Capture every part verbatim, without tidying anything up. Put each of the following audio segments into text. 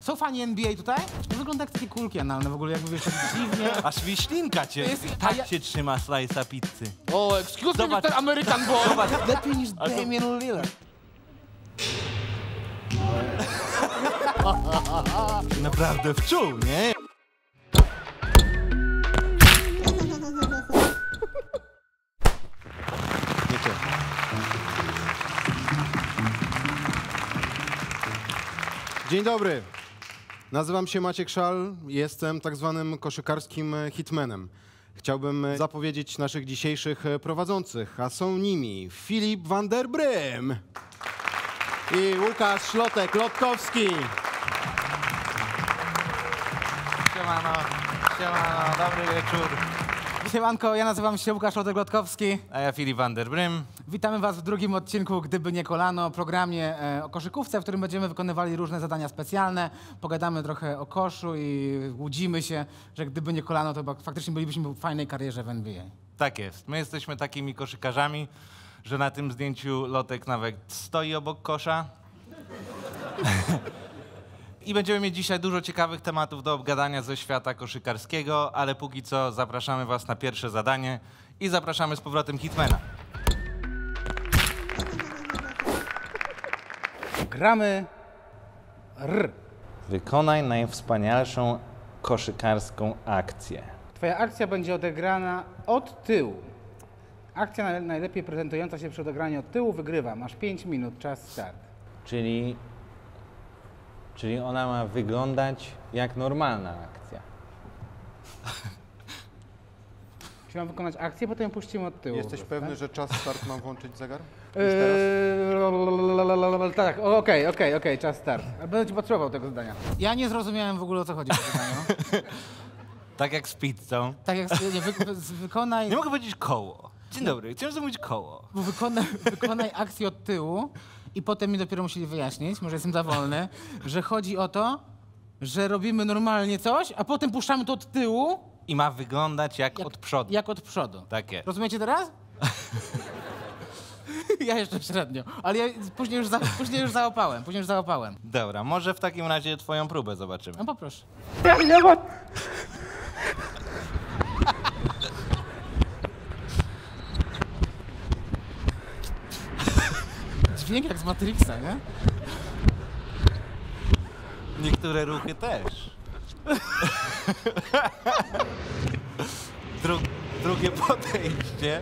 Są fani N B A tutaj? To wygląda jak takie kulki analne w ogóle, jakby wiesz, dziwnie. Aż wiślinka cię, Jest- tak a ja- cię trzyma slice'a pizzy. O, excuse me, Zobacz. mister American Boy! Zobacz. Lepiej niż Damian Lillard. Naprawdę wczuł, nie? Wiecie. Dzień dobry. Nazywam się Maciek Szal, jestem tak zwanym koszykarskim hitmanem. Chciałbym zapowiedzieć naszych dzisiejszych prowadzących, a są nimi Filip van der Brym i Łukasz Szlotek-Lotkowski. Siemano, siemano, dobry wieczór. Siemanko, ja nazywam się Łukasz Szlotek-Lotkowski. A ja Filip van der Brym. Witamy was w drugim odcinku Gdyby nie kolano, programie e, o koszykówce, w którym będziemy wykonywali różne zadania specjalne. Pogadamy trochę o koszu i łudzimy się, że gdyby nie kolano, to faktycznie bylibyśmy w fajnej karierze w N B A. Tak jest, my jesteśmy takimi koszykarzami, że na tym zdjęciu Lotek nawet stoi obok kosza. I będziemy mieć dzisiaj dużo ciekawych tematów do obgadania ze świata koszykarskiego, ale póki co zapraszamy was na pierwsze zadanie i zapraszamy z powrotem Hitmana. Gramy R. Wykonaj najwspanialszą koszykarską akcję. Twoja akcja będzie odegrana od tyłu. Akcja naj- najlepiej prezentująca się przy odegraniu od tyłu wygrywa. Masz pięć minut, czas start. Czyli, czyli ona ma wyglądać jak normalna akcja. Czyli mam wykonać akcję, potem puścimy od tyłu. Jesteś tak? pewny, że czas start mam włączyć zegar? Eee, tak, o, okej, okej, okej, czas start. Ale będę ci potrzebował tego zadania. Ja nie zrozumiałem w ogóle, o co chodzi w tym zadaniu. Tak jak z pizzą. Tak jak nie, wy, wy, wykonaj, Nie mogę powiedzieć koło. Dzień dobry, chciałem zamówić koło. wykonaj, wykonaj akcję od tyłu i potem mi dopiero musieli wyjaśnić, może jestem za wolny, że chodzi o to, że robimy normalnie coś, a potem puszczamy to od tyłu, I ma wyglądać jak, jak od przodu. Jak od przodu. Tak jest. Rozumiecie teraz? Ja jeszcze średnio, ale ja później już, za, później już załapałem, później już załapałem. Dobra, może w takim razie twoją próbę zobaczymy. No poproszę. Dźwięk jak z Matrixa, nie? Niektóre ruchy też. Dru drugie podejście.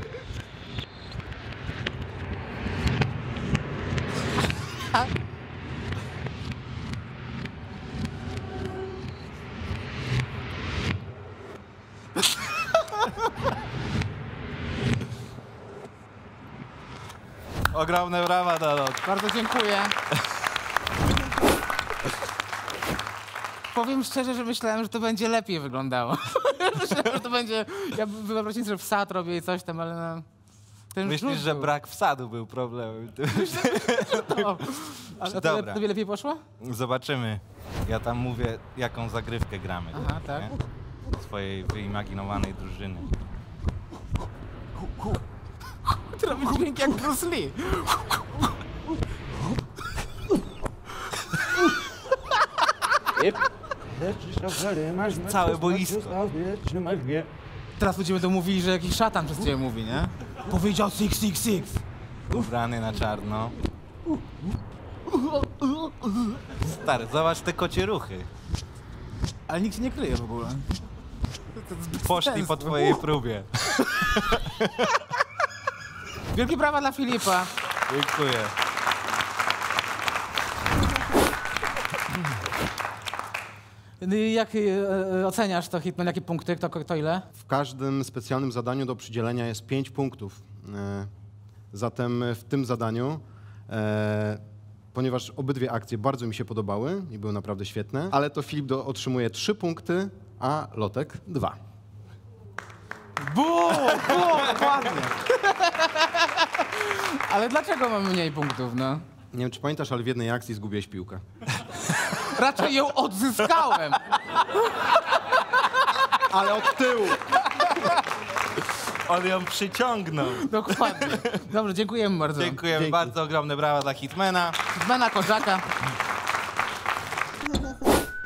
Ogromne brawa dla Lot. Bardzo dziękuję. Powiem szczerze, że myślałem, że to będzie lepiej wyglądało. Myślałem, że to będzie... Ja wyobraźcie sobie, że wsad robię i coś tam, ale no... Ten Myślisz, rzut że był. brak wsadu był problemem? No. A to Dobra. le- tobie lepiej poszło? Zobaczymy. Ja tam mówię, jaką zagrywkę gramy. Aha, tak. nie? Swojej wyimaginowanej drużyny. Ty robisz dźwięk jak Bruce Lee. Całe boisko. Teraz ludzie będą mówili, że jakiś szatan przez ciebie mówi, nie? Powiedział six, six, six. Ubrany na czarno. Stary, zobacz te kocie ruchy. Ale nikt się nie kryje w ogóle. Poszli sensu. po twojej próbie. Wielkie brawa dla Filipa. Dziękuję. Jak e, e, oceniasz to, Hitman? Jakie punkty? Kto, kto ile? W każdym specjalnym zadaniu do przydzielenia jest pięć punktów. E, Zatem w tym zadaniu, e, ponieważ obydwie akcje bardzo mi się podobały i były naprawdę świetne, ale to Filip do, otrzymuje trzy punkty, a Lotek dwa. Bum! Bum! Dokładnie. Ale dlaczego mamy mniej punktów, no? Nie wiem, czy pamiętasz, ale w jednej akcji zgubiłeś piłkę. Raczej ją odzyskałem. Ale od tyłu! On ją przyciągnął. Dokładnie. Dobrze, dziękujemy bardzo. Dziękujemy Dzięki. bardzo, ogromne brawa dla Hitmana. Hitmana, Kozaka.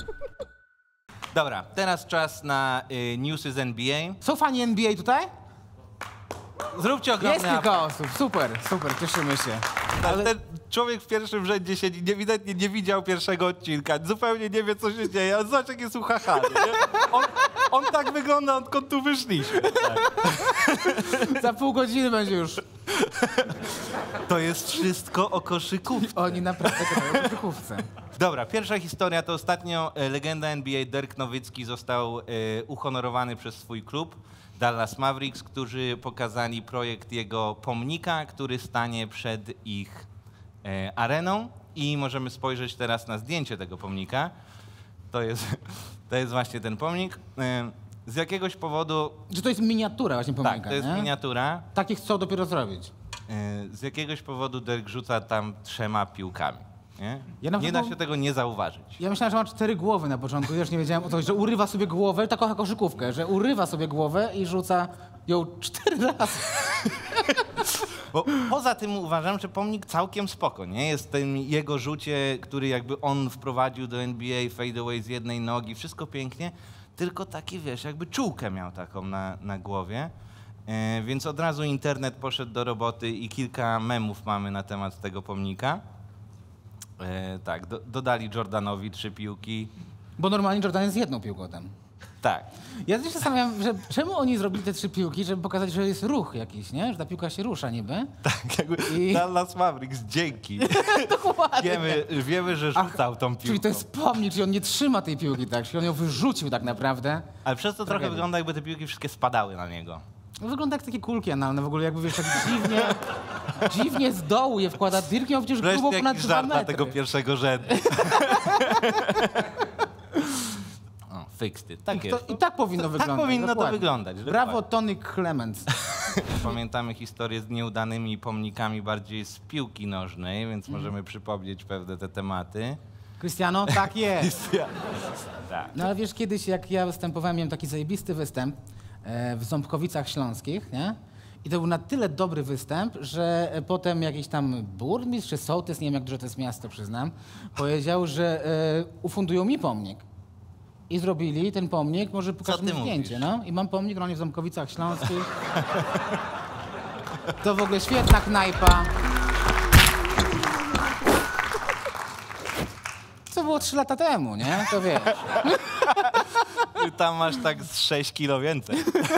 Dobra, teraz czas na y, newsy z N B A. Są fani N B A tutaj? Zróbcie Jest ogromny kilka osób, super, super, cieszymy się. Ale ten człowiek w pierwszym rzędzie siedzi, ewidentnie nie widział pierwszego odcinka, zupełnie nie wie, co się dzieje, a zobacz, jak jest uchachany, nie? On, on tak wygląda, odkąd tu wyszliśmy. Tak. Za pół godziny będzie już. To jest wszystko o koszykówce. Oni naprawdę grają w koszykówce. Dobra, pierwsza historia to ostatnio e, legenda N B A Dirk Nowitzki został e, uhonorowany przez swój klub Dallas Mavericks, którzy pokazali projekt jego pomnika, który stanie przed ich e, areną i możemy spojrzeć teraz na zdjęcie tego pomnika. To jest, to jest właśnie ten pomnik. E, z jakiegoś powodu... Że to jest miniatura właśnie pomnika, Tak, to jest nie? miniatura. Takich chcą dopiero zrobić. E, z jakiegoś powodu Dirk rzuca tam trzema piłkami. Nie, Ja na nie da przykład- się tego nie zauważyć. Ja myślałem, że ma cztery głowy na początku, też nie wiedziałem o to, że urywa sobie głowę, tak kocha koszykówkę, że urywa sobie głowę i rzuca ją cztery razy. Bo poza tym uważam, że pomnik całkiem spoko, nie? Jest w tym jego rzucie, który jakby on wprowadził do N B A, fadeaway z jednej nogi, wszystko pięknie, tylko taki, wiesz, jakby czułkę miał taką na, na głowie. E, więc od razu internet poszedł do roboty i kilka memów mamy na temat tego pomnika. E, tak, do, dodali Jordanowi trzy piłki. Bo normalnie Jordan jest jedną piłką tam. Tak. Ja też się zastanawiam, że czemu oni zrobili te trzy piłki, żeby pokazać, że jest ruch jakiś, nie? Że ta piłka się rusza niby. Tak, jakby I- Dallas Mavericks, dzięki. Dokładnie. Wiemy, wiemy, że rzucał tą piłką. Czyli to jest pomnik, czyli on nie trzyma tej piłki, tak? Czyli on ją wyrzucił tak naprawdę. Ale przez to trochę Tragedia. wygląda, jakby te piłki wszystkie spadały na niego. No wygląda jak takie kulki analne w ogóle, jakby wiesz, tak dziwnie, dziwnie z dołu je wkłada. Dirk miał przecież Wreszcie grubo ponad jakiś dwa żart metry. na tego pierwszego rzędu. O, fixed it. Tak I, jest. to, I tak powinno Tak wyglądać. powinno to dokładnie. wyglądać. Brawo, dokładnie. Tony Clemens. Pamiętamy historię z nieudanymi pomnikami bardziej z piłki nożnej, więc możemy przypomnieć pewne te tematy. Cristiano, tak jest. Tak. No ale wiesz, kiedyś jak ja występowałem, miałem taki zajebisty występ e, w Ząbkowicach Śląskich, nie? I to był na tyle dobry występ, że e, potem jakiś tam burmistrz czy sołtys, nie wiem jak duże to jest miasto, przyznam, powiedział, że e, ufundują mi pomnik. I zrobili ten pomnik, może pokażę ty mi zdjęcie, no. I mam pomnik normalnie w Ząbkowicach Śląskich. To w ogóle świetna knajpa. To było trzy lata temu, nie? To wiesz. I tam masz tak z sześć kilo więcej.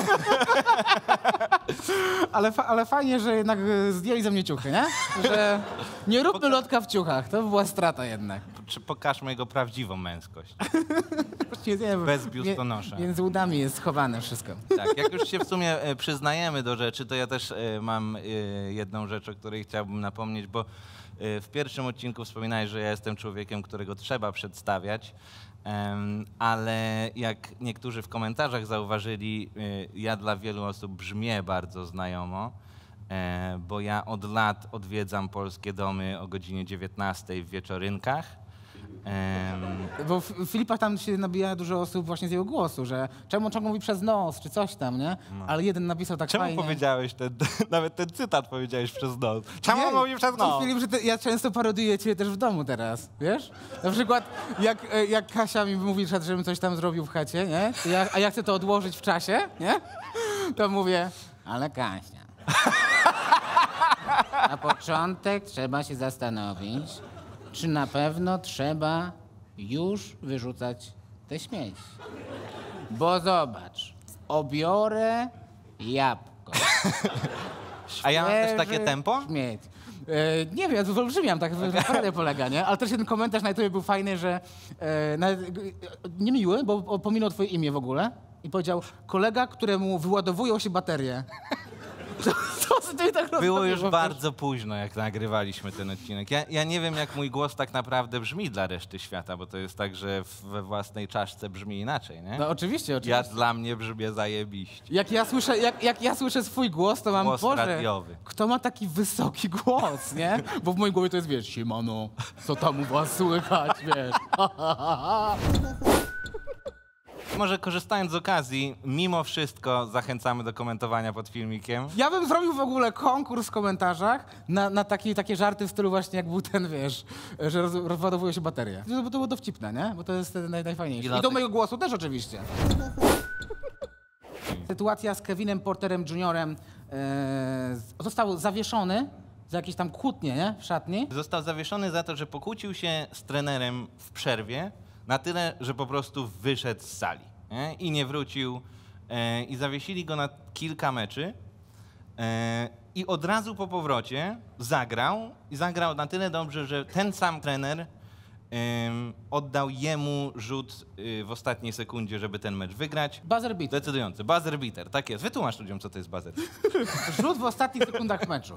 Ale, fa ale fajnie, że jednak e, zdjęli ze mnie ciuchy, nie? Że nie róbmy lotka w ciuchach, to by była strata jednak. Czy pokażmy jego prawdziwą męskość. Nie, nie, Bez biustonosza. mie- Między udami jest schowane wszystko. Tak, jak już się w sumie e, przyznajemy do rzeczy, to ja też e, mam e, jedną rzecz, o której chciałbym napomnieć, bo e, w pierwszym odcinku wspominałeś, że ja jestem człowiekiem, którego trzeba przedstawiać, em, ale jak niektórzy w komentarzach zauważyli, e, ja dla wielu osób brzmię bardzo znajomo, e, bo ja od lat odwiedzam polskie domy o godzinie dziewiętnastej w wieczorynkach. Em, Bo w w Filipach tam się nabija dużo osób właśnie z jego głosu, że czemu on ciągle mówi przez nos, czy coś tam, nie? Ale jeden napisał tak Czemu fajnie. powiedziałeś ten, nawet ten cytat powiedziałeś przez nos? Czemu Nie, on mówi przez nos? Filip, że ty, ja często parodiuję ciebie też w domu teraz, wiesz? Na przykład jak, e, jak Kasia mi mówi, że- żebym coś tam zrobił w chacie, nie? To Ja, a ja chcę to odłożyć w czasie, nie? To mówię, ale Kasia. Na początek trzeba się zastanowić, czy na pewno trzeba już wyrzucać te śmieci. Bo zobacz, obiorę jabłko. A ja mam też Świeży takie tempo? Śmieć. E, nie wiem, ja tu wyolbrzymiam, tak naprawdę polega, nie? Ale też jeden komentarz na YouTube był fajny, że e, nawet, e, niemiły, bo pominął twoje imię w ogóle i powiedział, kolega, któremu wyładowują się baterie. Co, co ty tak Było rozmawiasz, już bo bardzo późno, jak nagrywaliśmy ten odcinek. Ja, ja nie wiem, jak mój głos tak naprawdę brzmi dla reszty świata, bo to jest tak, że w- we własnej czaszce brzmi inaczej, nie? No oczywiście, Ja oczywiście. dla mnie brzmię zajebiście. Jak ja słyszę, jak, jak ja słyszę swój głos, to mam, Głos Boże, radiowy. kto ma taki wysoki głos, nie? Bo w mojej głowie to jest, wiesz, siemano, co tam u was słychać, wiesz. może korzystając z okazji, mimo wszystko zachęcamy do komentowania pod filmikiem. Ja bym zrobił w ogóle konkurs w komentarzach na, na taki, takie żarty w stylu właśnie jak był ten, wiesz, że roz, rozładowuje się bateria. No, bo to było dowcipne, nie? Bo to jest naj, najfajniejsze. I, I do mojego głosu też oczywiście. Sytuacja z Kevinem Porterem juniorem e, został zawieszony za jakieś tam kłótnie, nie? W szatni. Został zawieszony za to, że pokłócił się z trenerem w przerwie na tyle, że po prostu wyszedł z sali, nie? I nie wrócił. E, I zawiesili go na kilka meczy. E, I od razu po powrocie zagrał i zagrał na tyle dobrze, że ten sam trener ym, oddał jemu rzut y, w ostatniej sekundzie, żeby ten mecz wygrać. Buzzer beater. Decydujący. Buzzer beater, tak jest. Wytłumacz ludziom, co to jest buzzer beater. Rzut w ostatnich sekundach meczu.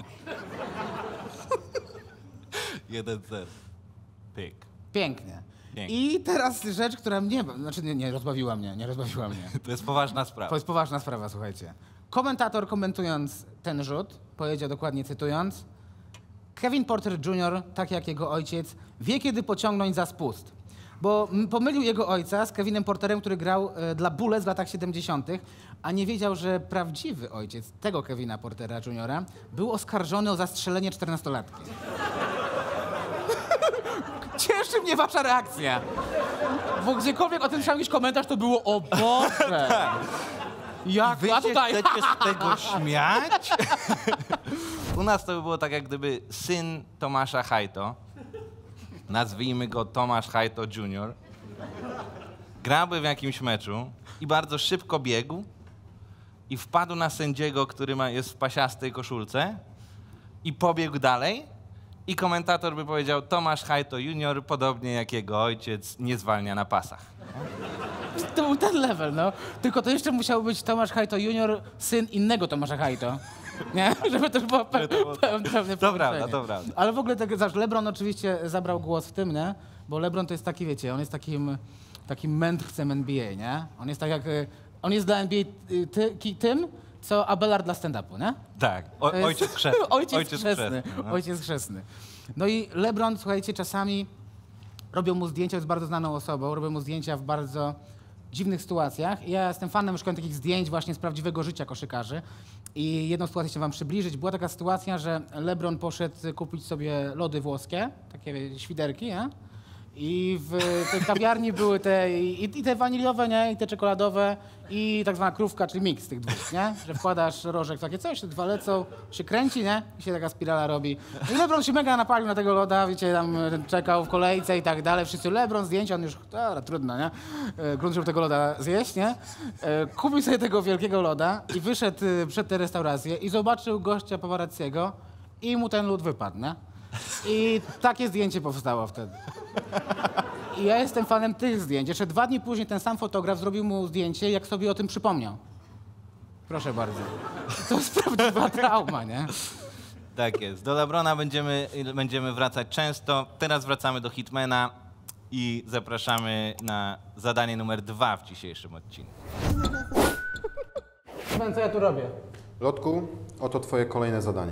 jeden zero. Pyk. Pięknie. Pięknie. I teraz rzecz, która mnie, znaczy nie, nie rozbawiła mnie, nie rozbawiła mnie. To jest poważna To sprawa. jest poważna sprawa, słuchajcie. Komentator komentując ten rzut, powiedział dokładnie cytując: Kevin Porter junior, tak jak jego ojciec, wie kiedy pociągnąć za spust. Bo m, pomylił jego ojca z Kevinem Porterem, który grał e, dla Bullets w latach siedemdziesiątych, a nie wiedział, że prawdziwy ojciec tego Kevina Portera juniora był oskarżony o zastrzelenie czternastolatki. Cieszy mnie wasza reakcja. Bo gdziekolwiek o tym słyszałem jakiś komentarz, to było o Boże. Jak, Wy a się tutaj... chcecie z tego śmiać? U nas to by było tak, jak gdyby syn Tomasza Hajto, nazwijmy go Tomasz Hajto junior, grałby w jakimś meczu i bardzo szybko biegł i wpadł na sędziego, który ma, jest w pasiastej koszulce i pobiegł dalej i komentator by powiedział: Tomasz Hajto junior, podobnie jak jego ojciec, nie zwalnia na pasach. To był ten level, no. Tylko to jeszcze musiał być Tomasz Hajto junior, syn innego Tomasza Hajto. Nie? Żeby też było pe pe pewne To prawda, połączenie. to prawda. Ale w ogóle, tak, zobacz, LeBron oczywiście zabrał głos w tym, nie? Bo LeBron to jest taki, wiecie, on jest takim, takim mędrcem N B A, nie? On jest tak jak, y, on jest dla N B A y, ty, ki, tym, co Abelard dla stand-upu, nie? Tak, o, To jest- ojciec chrzestny. Ojciec chrzestny. no. Ojciec chrzestny. No i LeBron, słuchajcie, czasami robią mu zdjęcia, jest bardzo znaną osobą, robią mu zdjęcia w bardzo dziwnych sytuacjach. I ja jestem fanem szukam takich zdjęć właśnie z prawdziwego życia koszykarzy. I jedną sytuację chciałem wam przybliżyć. Była taka sytuacja, że LeBron poszedł kupić sobie lody włoskie, takie świderki, nie? I w tej kawiarni były te i, i te waniliowe, nie? I te czekoladowe i tak zwana krówka, czyli miks tych dwóch, nie? Że wkładasz rożek w takie coś, te dwa lecą, się kręci, nie? I się taka spirala robi. I LeBron się mega napalił na tego loda, wiecie, tam czekał w kolejce i tak dalej. Wszyscy LeBron zdjęcia, on już, dobra, trudno, nie? E, Grunt, żeby tego loda zjeść, nie? E, Kupił sobie tego wielkiego loda i wyszedł e, przed tę restaurację i zobaczył gościa paparazziego i mu ten lód wypadł, nie? I takie zdjęcie powstało wtedy. I ja jestem fanem tych zdjęć. Jeszcze dwa dni później ten sam fotograf zrobił mu zdjęcie, jak sobie o tym przypomniał. Proszę bardzo. To jest prawdziwa trauma, nie? Tak jest. Do LeBrona będziemy, będziemy wracać często. Teraz wracamy do Hitmana i zapraszamy na zadanie numer dwa w dzisiejszym odcinku. Co ja tu robię? Lotku, oto twoje kolejne zadanie.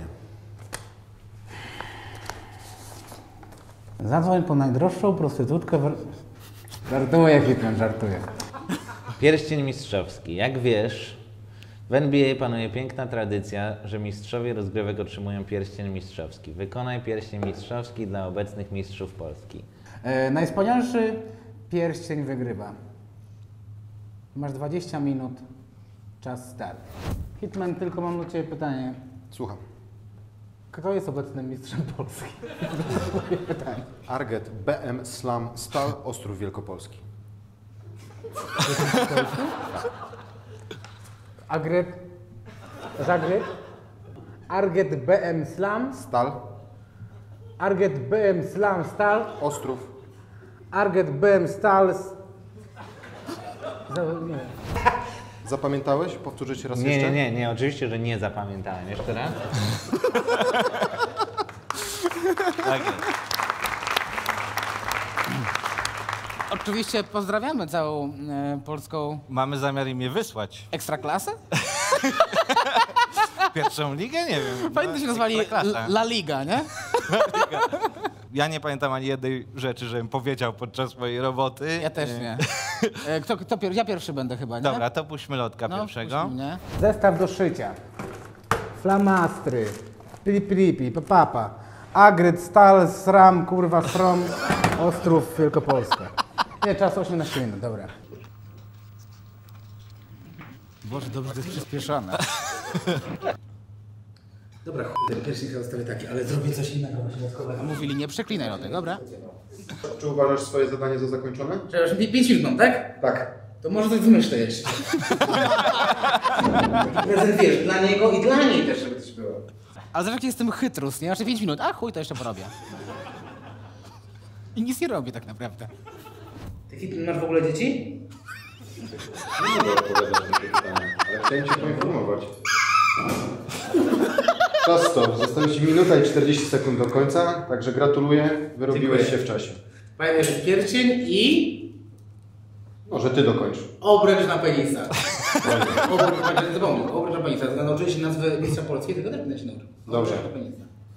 Zadzwoń po najdroższą prostytutkę w... Żartuję, Hitman, żartuję. Pierścień mistrzowski. Jak wiesz, w N B A panuje piękna tradycja, że mistrzowie rozgrywek otrzymują pierścień mistrzowski. Wykonaj pierścień mistrzowski dla obecnych mistrzów Polski. E, najwspanialszy pierścień wygrywa. Masz dwadzieścia minut, czas start. Hitman, tylko mam do ciebie pytanie. Słucham. Kto jest obecnym mistrzem Polski? pytanie. Arget B M Slam Stal Ostrów Wielkopolski. Agret... Zagret? Arget B M Slam? Stal Arget B M Slam Stal? Ostrów. Arget B M Stal... Nie. Zapamiętałeś? Powtórzę ci raz Nie, jeszcze? nie, nie, nie, oczywiście, że nie zapamiętałem. Jeszcze raz? Tak jest. Oczywiście pozdrawiamy całą e, polską Mamy zamiar im je wysłać. ekstraklasę. Pierwszą ligę? Nie wiem. Fajnie to się nazwali Ekstraklasa. La Liga, nie? ja nie pamiętam ani jednej rzeczy, żebym powiedział podczas mojej roboty. Ja też nie. E, Kto, kto pier... Ja pierwszy będę chyba, nie? Dobra, to puśćmy Lotka no, pierwszego. puść mnie. Zestaw do szycia. Flamastry. Plipi, papa. Agryt, stal, sram, kurwa, strom, Ostrów, Wielkopolska. Nie, czas osiemnaście minut, dobra. Boże, dobrze, to jest przyspieszone. Dobra, chuj, ten pierwszy zostawię taki, ale zrobię coś innego. A mówili, nie przeklinaj o tym, dobra? Czy uważasz swoje zadanie za zakończone? Przepraszam, pięć minut mam, tak? Tak. To może coś wymyślę jeszcze. Prezent, wiesz, dla niego i dla niej też, żeby coś było. Ale zobacz, jaki jestem chytrus, nie? Jeszcze pięć minut, a chuj, to jeszcze porobię. I nic nie robię tak naprawdę. Ty masz w ogóle dzieci? Nie mogę odpowiadać na takie pytanie, ale chciałem cię poinformować. Czas stop. Została ci minuta i czterdzieści sekund do końca, także gratuluję, wyrobiłeś Dziękuję. się w czasie. Pamiętaj, że pierścień i Może ty dokończ. obręcz na penisa. Obręcz, pamiętaj, zapomnij, obręcz na penisa. Nauczyłeś się nazwy mistrza Polski, tego też będę się nauczył. Dobrze. Obręcz na penisa.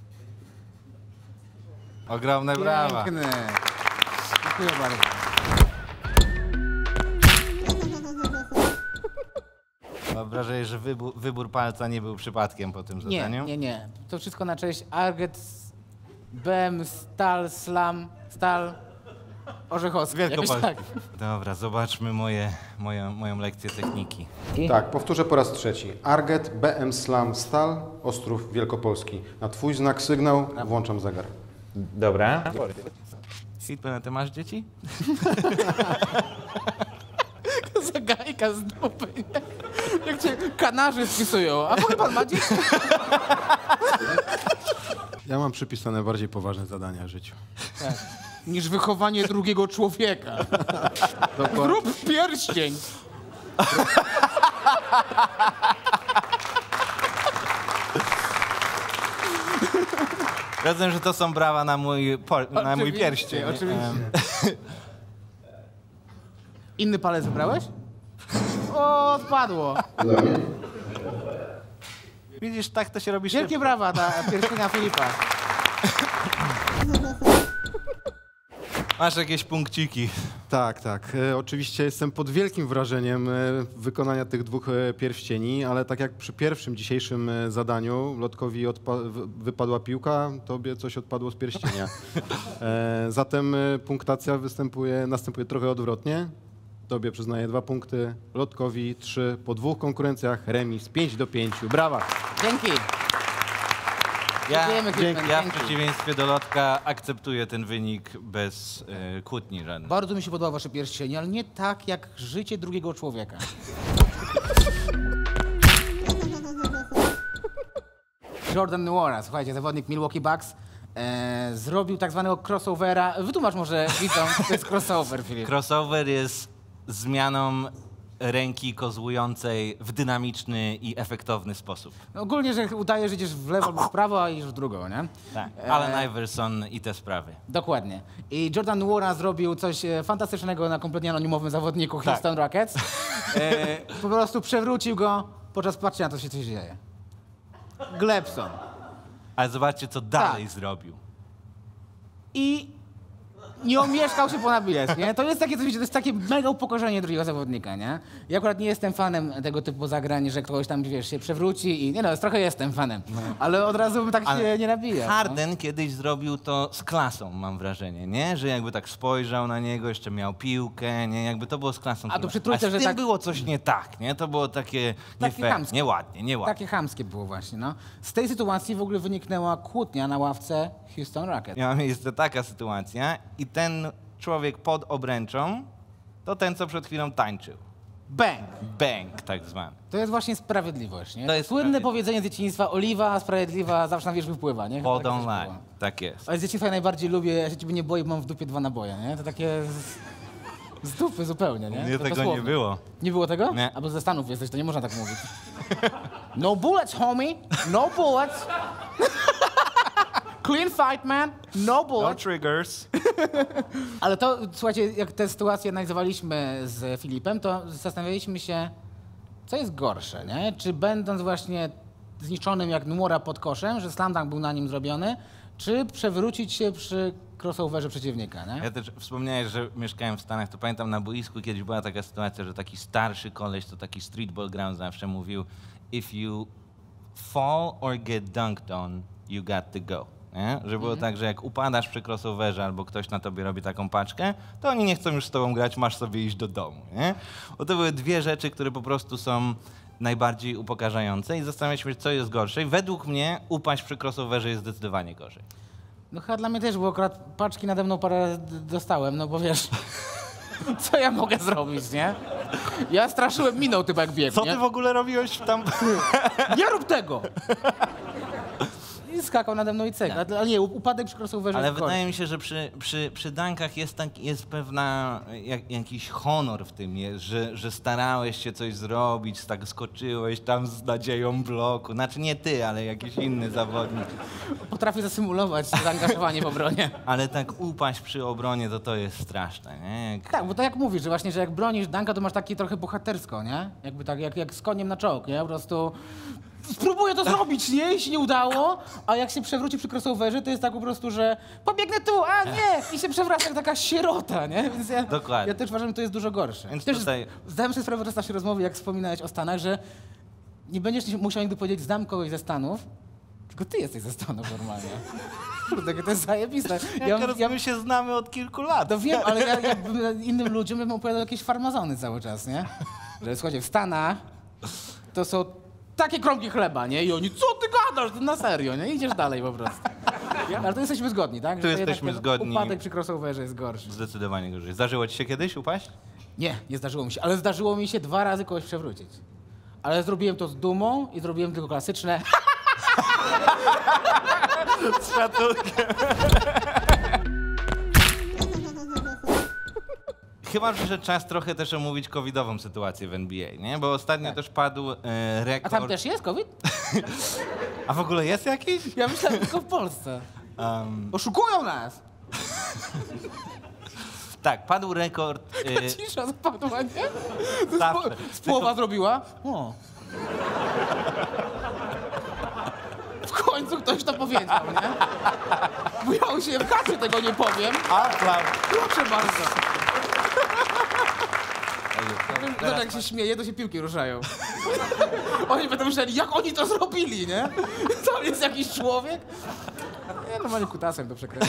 Ogromne brawa. Piękny. Dziękuję bardzo. Mam wrażenie, że wybór, wybór palca nie był przypadkiem po tym Nie, zadaniu. nie, nie. To wszystko na cześć Arget, B M, Stal, Slam, Stal, Orzechowski. Jakoś Wielkopol... tak. Dobra, zobaczmy moje, moje, moją lekcję techniki. Tak, powtórzę po raz trzeci. Arget, B M Slam, Stal, Ostrów Wielkopolski. Na twój znak sygnał włączam zegar. Dobra. Hitman, ty masz dzieci? Zagajka z dupy, nie? Jak cię kanarzy wpisują. A mój pan ma dzieci? Ja mam przypisane bardziej poważne zadania w życiu. Tak. Niż wychowanie drugiego człowieka. Zrób pierścień. Rozumiem, że to są brawa na mój, por, na mój Oczywiście, pierścień. oczywiście. Em, Inny palec wybrałeś? O, odpadło. Widzisz, tak to się robi Wielkie szybko. brawa dla pierścienia Filipa. Masz jakieś punkciki. Tak, tak. E, oczywiście jestem pod wielkim wrażeniem e, wykonania tych dwóch e, pierścieni, ale tak jak przy pierwszym dzisiejszym e, zadaniu Lotkowi odpa- w- wypadła piłka, tobie coś odpadło z pierścienia. E, zatem e, punktacja występuje, następuje trochę odwrotnie. Tobie przyznaję dwa punkty, Lotkowi trzy. Po dwóch konkurencjach remis pięć do pięciu. Brawa! Dzięki. Ja, Dziękujemy, Hitman, ja w dzięki. przeciwieństwie do Lotka akceptuję ten wynik bez e, kłótni żadnych. Bardzo mi się podoba wasze pierścienie, ale nie tak jak życie drugiego człowieka. Jordan Nwora, słuchajcie, zawodnik Milwaukee Bucks, e, zrobił tak zwanego crossovera. Wytłumacz może widzom, co to jest crossover, Filip. Crossover jest zmianą ręki kozłującej w dynamiczny i efektowny sposób. No, ogólnie, że udaje, że idziesz w lewo albo w prawo, a idziesz w drugą, nie? Tak. E, Allen Iverson i te sprawy. Dokładnie. I Jordan Nwora zrobił coś e, fantastycznego na kompletnie anonimowym zawodniku Tak. Houston Rockets. E, po prostu przewrócił go, podczas patrzcie na to, się coś dzieje. Glebson. Ale zobaczcie, co dalej Tak. zrobił. I nie omieszkał się ponad bilet, nie? To jest takie, coś, to jest takie mega upokorzenie drugiego zawodnika, nie? Ja akurat nie jestem fanem tego typu zagrań, że kogoś tam, wiesz, się przewróci i... Nie no, trochę jestem fanem, ale od razu bym tak Ale się nie nabijał. No. Harden kiedyś zrobił to z klasą, mam wrażenie, nie? Że jakby tak spojrzał na niego, jeszcze miał piłkę, nie? Jakby to było z klasą. A to przy trójce, A z że tym tak- było coś nie tak, nie? To było takie nie Takie fair, chamskie. nieładnie, nieładnie. Takie chamskie było właśnie, no. Z tej sytuacji w ogóle wyniknęła kłótnia na ławce Houston Rockets. Miała miejsce taka sytuacja i ten człowiek pod obręczą to ten, co przed chwilą tańczył. Bang! Bang, tak zwany. To jest właśnie sprawiedliwość, nie? To jest Słynne sprawiedliwość. powiedzenie z dzieciństwa, oliwa sprawiedliwa zawsze na wierzch wypływa, nie? Hold Tak on coś line. było. Tak jest. Ale z dzieciństwa ja najbardziej lubię, ja się ciebie nie boję, bo mam w dupie dwa naboje, nie? To takie z, z dupy zupełnie, nie? U mnie To tego nie dosłownie. było. Nie było tego? Nie. Albo ze Stanów jesteś, to nie można tak mówić. No bullets, homie! No bullets! Clean fight, man! No No bullets! triggers. Ale to, słuchajcie, jak tę sytuację analizowaliśmy z Filipem, to zastanawialiśmy się, co jest gorsze, nie? Czy będąc właśnie zniczonym jak Nwora pod koszem, że slam dunk był na nim zrobiony, czy przewrócić się przy crossoverze przeciwnika, nie? Ja też wspomniałeś, że mieszkałem w Stanach, to pamiętam na boisku kiedyś była taka sytuacja, że taki starszy koleś, to taki streetball ground zawsze mówił if you fall or get dunked on, you got to go. Nie? Że było tak, że jak upadasz przy crossoverze albo ktoś na tobie robi taką paczkę, to oni nie chcą już z tobą grać, masz sobie iść do domu. Nie? Bo to były dwie rzeczy, które po prostu są najbardziej upokarzające i zastanawialiśmy się, co jest gorsze. I według mnie upaść przy crossoverze jest zdecydowanie gorzej. No chyba dla mnie też, bo akurat paczki nade mną parę d- dostałem, no bo wiesz, co ja mogę zrobić, nie? Ja straszyłem miną typ jak biegł, Co nie? ty w ogóle robiłeś tam? Nie rób tego! I skakał nade mną i cyk. Ale ale nie, upadek przy crossoverze Ale jest gorszy. wydaje mi się, że przy, przy, przy dankach jest, tak, jest pewna, jak, jakiś honor w tym, jest, że, że starałeś się coś zrobić, tak skoczyłeś tam z nadzieją bloku. Znaczy nie ty, ale jakiś inny zawodnik. Potrafię zasymulować zaangażowanie w obronie. Ale tak upaść przy obronie, to to jest straszne, nie? Jak, Tak, bo to jak mówisz, że właśnie, że jak bronisz danka, to masz takie trochę bohatersko, nie? Jakby tak, jak, jak z koniem na czołg, nie? Po prostu spróbuję to zrobić, nie? I się nie udało, a jak się przewróci przy crossoverze, to jest tak po prostu, że pobiegnę tu, a nie! I się przewraca jak taka sierota, nie? Więc ja, Dokładnie. ja też uważam, że to jest dużo gorsze. Więc Też tutaj- zdałem sobie sprawę teraz naszej rozmowy, jak wspominałeś o Stanach, że nie będziesz musiał nigdy powiedzieć, znam kogoś ze Stanów, tylko ty jesteś ze Stanów normalnie. Kurde, to jest zajebiste. ja, ja, my się znamy od kilku lat. To wiem, ale ja, jakbym innym ludziom bym opowiadał jakieś farmazony cały czas, nie? Że słuchajcie, w Stanach to są takie kromki chleba, nie? I oni, co ty gadasz? To na serio, nie? Idziesz dalej po prostu. Ale to jesteśmy zgodni, tak? Tu Że to jesteśmy jednak ten zgodni. Upadek przy crossoverze jest gorszy. Zdecydowanie gorzej. Zdarzyło ci się kiedyś upaść? Nie, nie zdarzyło mi się, ale zdarzyło mi się dwa razy kogoś przewrócić. Ale zrobiłem to z dumą i zrobiłem tylko klasyczne. Z szacunkiem. Chyba, że czas trochę też omówić covidową sytuację w N B A, nie? Bo ostatnio też padł e, A rekord... tam też jest COVID? A w ogóle jest jakiś? Ja myślałem tylko w Polsce. Um, Oszukują nas! tak, padł rekord... E, Cisza zapadła, nie? To Zawsze. z, po, z połowa zrobiła. O. W końcu ktoś to powiedział, nie? Bo ja u siebie w kasie tego nie powiem. aplauz. Proszę bardzo. Ej, To teraz- jak się śmieje, to się piłki ruszają. Oni będą myśleli, jak oni to zrobili, nie? Tam jest jakiś człowiek. Ja normalnie kutasem to przekręcę.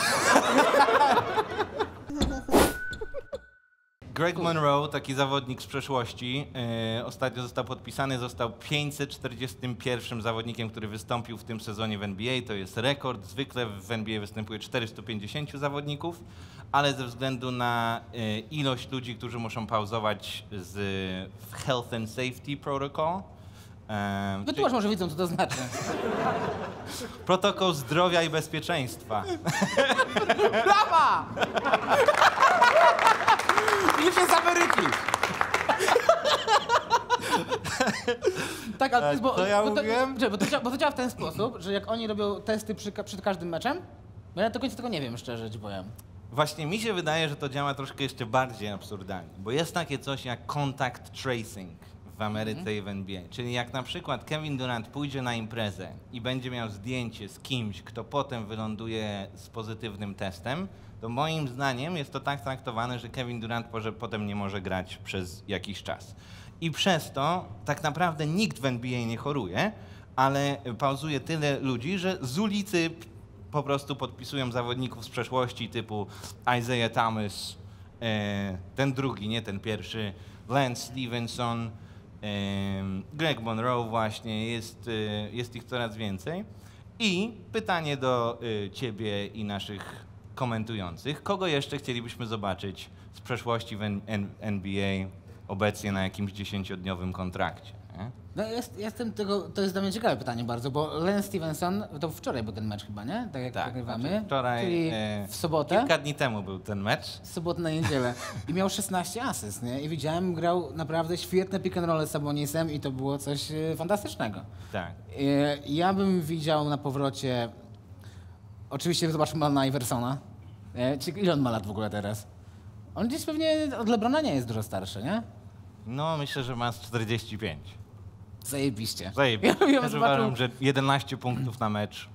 Greg Monroe, taki zawodnik z przeszłości, e, ostatnio został podpisany, został pięćset czterdziestym pierwszym zawodnikiem, który wystąpił w tym sezonie w N B A. To jest rekord. Zwykle w N B A występuje czterysta pięćdziesiąt zawodników, ale ze względu na e, ilość ludzi, którzy muszą pauzować z Health and Safety Protocol, e, Wytłumacz, może widzą, co to znaczy. protokół zdrowia i bezpieczeństwa. Brawa! Już jest z Ameryki. Tak, ale to jest, bo, Co ja bo, to, mówiłem? że, bo, to działa, bo to działa w ten sposób, że jak oni robią testy przy, ka- przed każdym meczem, bo ja do końca tego nie wiem, szczerze ci powiem. Właśnie mi się wydaje, że to działa troszkę jeszcze bardziej absurdalnie, bo jest takie coś jak contact tracing w Ameryce i w N B A. Czyli jak na przykład Kevin Durant pójdzie na imprezę i będzie miał zdjęcie z kimś, kto potem wyląduje z pozytywnym testem, to moim zdaniem jest to tak traktowane, że Kevin Durant może, potem nie może grać przez jakiś czas. I przez to tak naprawdę nikt w N B A nie choruje, ale pauzuje tyle ludzi, że z ulicy po prostu podpisują zawodników z przeszłości typu Isaiah Thomas, e, ten drugi, nie ten pierwszy, Lance Stevenson, e, Greg Monroe właśnie, jest, e, jest ich coraz więcej. I pytanie do e, ciebie i naszych komentujących. Kogo jeszcze chcielibyśmy zobaczyć z przeszłości w N- N- N B A obecnie na jakimś dziesięciodniowym kontrakcie? Nie? No jest, jestem tego, to jest dla mnie ciekawe pytanie bardzo, bo Lance Stevenson, to wczoraj był ten mecz chyba, nie? Tak jak Tak, nagrywamy. znaczy wczoraj, Czyli e, w sobotę, Kilka dni temu był ten mecz. w sobotę na niedzielę. I miał szesnaście asyst, nie? I widziałem, grał naprawdę świetne pick and roll z Sabonisem i to było coś e, fantastycznego. Tak. E, Ja bym widział na powrocie, oczywiście zobaczmy Alana Iversona. E, czy- Ile on ma lat w ogóle teraz? On gdzieś pewnie od LeBrona nie jest dużo starszy, nie? No, myślę, że ma z czterdzieści pięć. Zajebiście. Zajebiście. Ja bym Też zobaczył- uważam, że jedenaście punktów na mecz.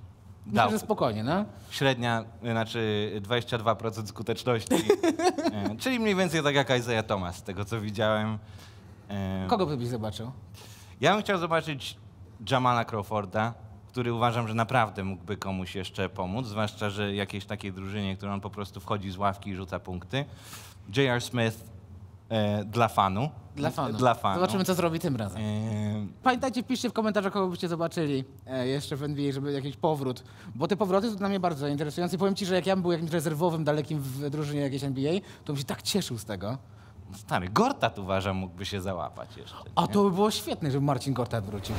Myślę, Dał. że spokojnie, no. Średnia, znaczy dwadzieścia dwa procent skuteczności. E, czyli mniej więcej tak jak Isaiah Thomas, z tego co widziałem. E, Kogo byś zobaczył? Ja bym chciał zobaczyć Jamala Crawforda, który uważam, że naprawdę mógłby komuś jeszcze pomóc, zwłaszcza, że jakiejś takiej drużynie, którą on po prostu wchodzi z ławki i rzuca punkty. J R. Smith e, dla fanu. Dla fanu. Dla fanu. Zobaczymy, co zrobi tym razem. E, Pamiętajcie, piszcie w komentarzach, kogo byście zobaczyli e, jeszcze w N B A, żeby jakiś powrót. Bo te powroty są dla mnie bardzo interesujące. I powiem ci, że jak ja bym był jakimś rezerwowym, dalekim w drużynie jakiejś N B A, to bym się tak cieszył z tego. Stary, Gortat uważam mógłby się załapać jeszcze. A nie? to by było świetne, żeby Marcin Gortat wrócił.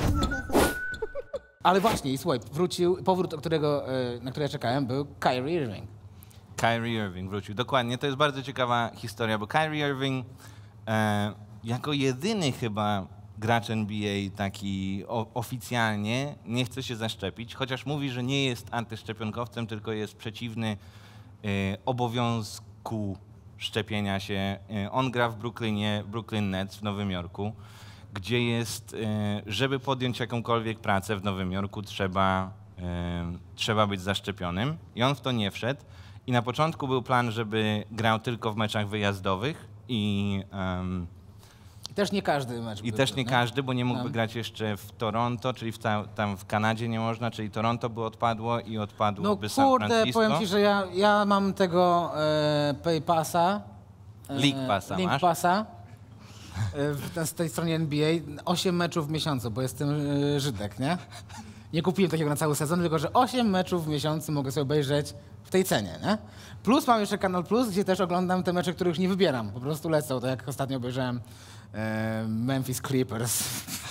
Ale właśnie, i słuchaj, wrócił, powrót, o którego, e, na który ja czekałem, był Kyrie Irving. Kyrie Irving wrócił, dokładnie. To jest bardzo ciekawa historia, bo Kyrie Irving e, jako jedyny chyba gracz N B A taki o, oficjalnie nie chce się zaszczepić, chociaż mówi, że nie jest antyszczepionkowcem, tylko jest przeciwny e, obowiązku szczepienia się. E, on gra w Brooklynie, Brooklyn Nets w Nowym Jorku, gdzie jest, e, żeby podjąć jakąkolwiek pracę w Nowym Jorku, trzeba, e, trzeba być zaszczepionym i on w to nie wszedł. I na początku był plan, żeby grał tylko w meczach wyjazdowych i, um, I też nie każdy mecz i był, też nie no. każdy, bo nie mógłby No. grać jeszcze w Toronto, czyli w ta, tam w Kanadzie nie można, czyli Toronto by odpadło i No odpadłoby San kurde, Francisco. powiem ci, że ja, ja mam tego e, Pay Passa. e, League Passa Link masz? Passa. e, w, na z tej stronie N B A. osiem meczów w miesiącu, bo jestem e, Żydek, nie? Nie kupiłem takiego na cały sezon, tylko że osiem meczów w miesiącu mogę sobie obejrzeć w tej cenie, nie? Plus mam jeszcze Kanal Plus, gdzie też oglądam te mecze, których nie wybieram. Po prostu lecą, tak jak ostatnio obejrzałem e, Memphis Clippers.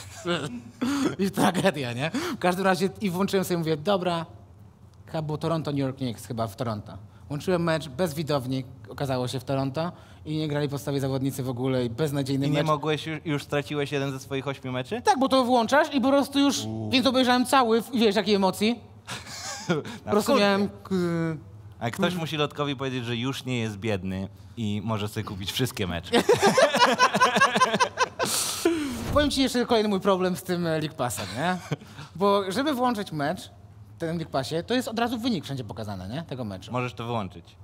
I tragedia, nie? W każdym razie i włączyłem sobie, mówię, dobra, chyba było Toronto, New York Knicks, chyba w Toronto. Włączyłem mecz bez widowni, okazało się w Toronto i nie grali podstawie zawodnicy w ogóle i beznadziejny I nie mecz. mogłeś, już, już straciłeś jeden ze swoich ośmiu meczy? Tak, bo to włączasz i po prostu już, więc obejrzałem cały, i wiesz, jakiej emocji? Po prostu kurde. miałem... k- A ktoś musi Lotkowi powiedzieć, że już nie jest biedny i może sobie kupić wszystkie mecze. Powiem ci jeszcze kolejny mój problem z tym e, League Passem, nie? Bo żeby włączyć mecz, ten League Passie, to jest od razu wynik wszędzie pokazany, nie? Tego meczu. Możesz to wyłączyć.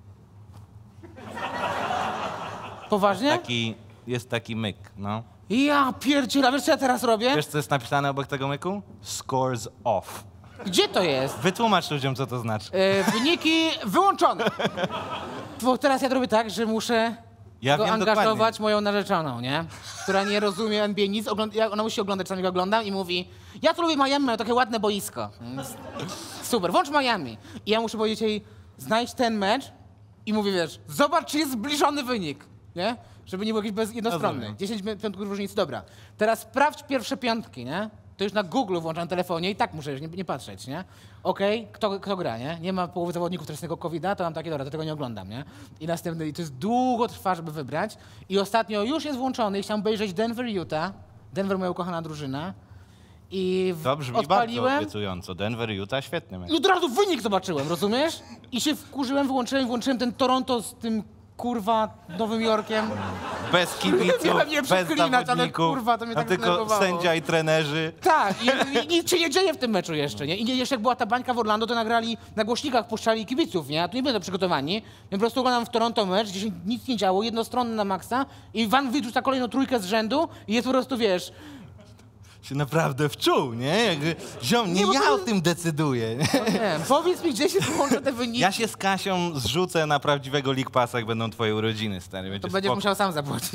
Poważnie? Taki, jest taki myk, no. Ja pierdziela, wiesz co ja teraz robię? Wiesz, co jest napisane obok tego myku? Scores off. Gdzie to jest? Wytłumacz ludziom, co to znaczy. E, wyniki wyłączone. Bo teraz ja to robię tak, że muszę Ja go wiem angażować dokładnie. moją narzeczoną, nie? Która nie rozumie N B A nic. Ogląd- ja, ona musi oglądać, czasami go oglądam i mówi, ja tu lubię Miami, mają takie ładne boisko. Mm, Super, włącz Miami. I ja muszę powiedzieć jej, znajdź ten mecz i mówię, wiesz, zobacz, czy jest zbliżony wynik, nie? Żeby nie był jakiś bez jednostronny. Rozumiem. dziesięć piątków różnicy, dobra. Teraz sprawdź pierwsze piątki, nie? To już na Google włączam na telefonie i tak muszę już nie, nie patrzeć, nie? Okej, kto, kto gra, nie? Nie ma połowy zawodników teraz tego kowida, to mam takie, dobra, to tego nie oglądam, nie? I następny, i to jest długo trwa, żeby wybrać. I ostatnio już jest włączony i chciałem obejrzeć Denver, Utah. Denver, moja ukochana drużyna. I w, To brzmi bardzo odpaliłem obiecująco. Denver, Utah, świetny mecz. i od razu wynik zobaczyłem, rozumiesz? I się wkurzyłem, wyłączyłem, włączyłem ten Toronto z tym, kurwa, Nowym Jorkiem. Bez kibiców, Miałem nie bez przeklinać, ale zawodników, kurwa, to mnie a tak tylko zdenerwowało. sędzia i trenerzy. Tak, i, i nic się nie dzieje w tym meczu jeszcze, nie? I nie, jeszcze jak była ta bańka w Orlando, to nagrali, na głośnikach puszczali kibiców, nie? A tu nie będą przygotowani. Ja po prostu oglądam w Toronto mecz, gdzie się nic nie działo, jednostronny na maksa i Van Vliet rzuca kolejną trójkę z rzędu i jest po prostu, wiesz, Się naprawdę wczuł, nie? Jakby, ziom, nie, Nie, bo ja to- o tym decyduję. Nie? nie wiem, powiedz mi, gdzie się włączą te wyniki, Ja się z Kasią zrzucę na prawdziwego League Passa, jak będą twoje urodziny, stary. to Będzie będziesz spoko. musiał sam zapłacić.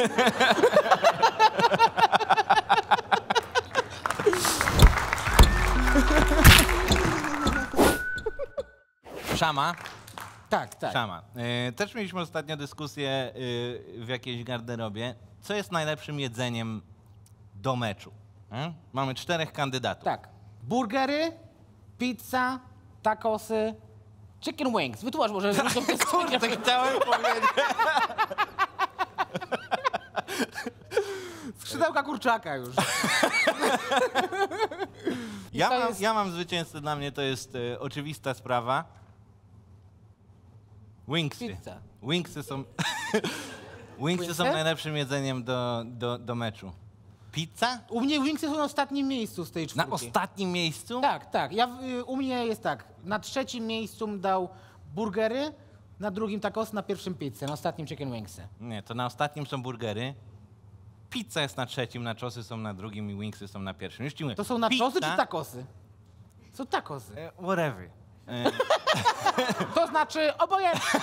Szama. Tak, tak. Szama. Y, też mieliśmy ostatnio dyskusję y, w jakiejś garderobie. Co jest najlepszym jedzeniem do meczu? Y? Mamy czterech kandydatów. Tak. Burgery, pizza, tacosy, chicken wings. Wytłumacz może. że to jest- Kurde, chciałem powiedzieć. Skrzydełka kurczaka już. Ja to mam, jest- ja mam zwycięzcę, dla mnie to jest y, oczywista sprawa. Wingsy. Pizza. Wingsy są... Wingsy są Wingsy? najlepszym jedzeniem do, do, do meczu. Pizza? U mnie Wingsy są na ostatnim miejscu z tej czwórki. Na ostatnim miejscu? Tak, tak. Ja, y, u mnie jest tak. Na trzecim miejscu bym dał burgery, na drugim tacos, na pierwszym pizzę, na ostatnim chicken wingsy. Nie, to na ostatnim są burgery. Pizza jest na trzecim, naczosy są na drugim i wingsy są na pierwszym. Już ci mówię. To są nachosy Pizza- czy tacosy? Są tacosy. E, Whatever. E, To znaczy obojętnie.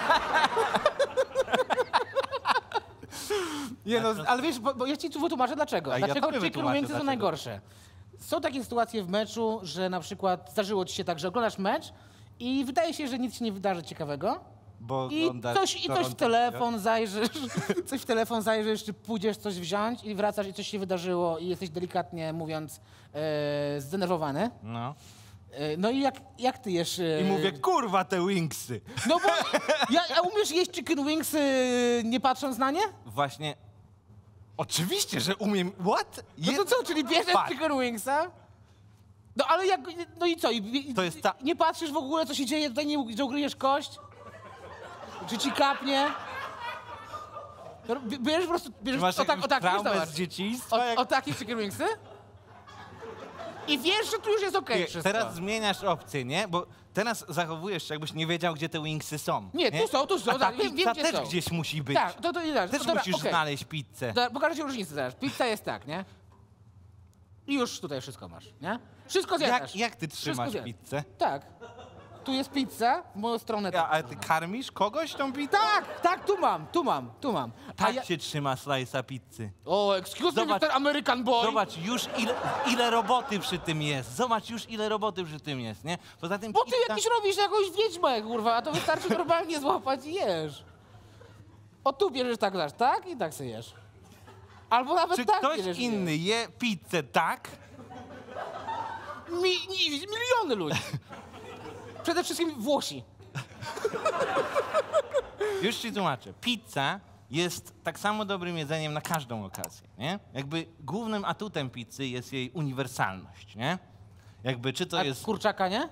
Nie no, ale wiesz, bo, bo ja ci tu wytłumaczę dlaczego. A ja Dlaczego tobie chicken wytłumaczę, wingsy są dlaczego. najgorsze. Są takie sytuacje w meczu, że na przykład zdarzyło ci się tak, że oglądasz mecz i wydaje się, że nic się nie wydarzy ciekawego. bo I oglądasz coś, i coś w Toronto, telefon zajrzysz, coś w telefon zajrzysz, czy pójdziesz coś wziąć i wracasz i coś się wydarzyło i jesteś delikatnie mówiąc e, zdenerwowany. No. E, no i jak, jak ty jesz... E, I mówię, kurwa, te wingsy. No bo, ja, a umiesz jeść chicken wings e, nie patrząc na nie? Właśnie, oczywiście, że umiem, what? No to co, czyli bierzesz Patrz. chicken wingsa? No ale jak, no i co? I, i, To jest ta- Nie patrzysz w ogóle, co się dzieje, tutaj nie, że ugryjesz kość? Czy ci kapnie? No, b- Bierzesz po prostu, bierzesz Masz o tak, o tak, wiesz, traumę zobacz. z dzieciństwa? O, jak... o takie chicken wingsy? I wiesz, że tu już jest okej Nie, wszystko. teraz zmieniasz opcję, nie? Bo teraz zachowujesz się, jakbyś nie wiedział, gdzie te wingsy są. Nie, tu są, tu są, A ta tak, wiem- wiem, pizza gdzie też są. gdzieś musi być. Tak, to, to nie dasz. Też to, dobra, musisz okej. znaleźć pizzę. To pokażę ci różnicę zaraz. Pizza jest tak, nie? I już tutaj wszystko masz, nie? Wszystko zjadasz. Jak, jak ty trzymasz zjadasz. pizzę? Tak. Tu jest pizza, w moją stronę. Ja, tak. ale ty karmisz kogoś tą pizzą? Tak, tak, tu mam, tu mam, tu mam. A Tak ja... się trzyma slice'a pizzy. O, excuse me, Zobacz- mister American boy. Zobacz już ile, ile roboty przy tym jest. Zobacz już ile roboty przy tym jest, nie? Poza tym Bo ty pizza... jakiś robisz jakąś wiedźmę, kurwa, a to wystarczy normalnie złapać i jesz. O, tu bierzesz tak, dasz, tak? I tak sobie jesz. Albo nawet Czy tak ktoś bierzesz i inny je pizzę tak? jesz. Mi, mi, miliony ludzi. Przede wszystkim Włosi. Już ci tłumaczę. Pizza jest tak samo dobrym jedzeniem na każdą okazję, nie? Jakby głównym atutem pizzy jest jej uniwersalność, nie? Jakby czy to A jest... kurczaka, nie?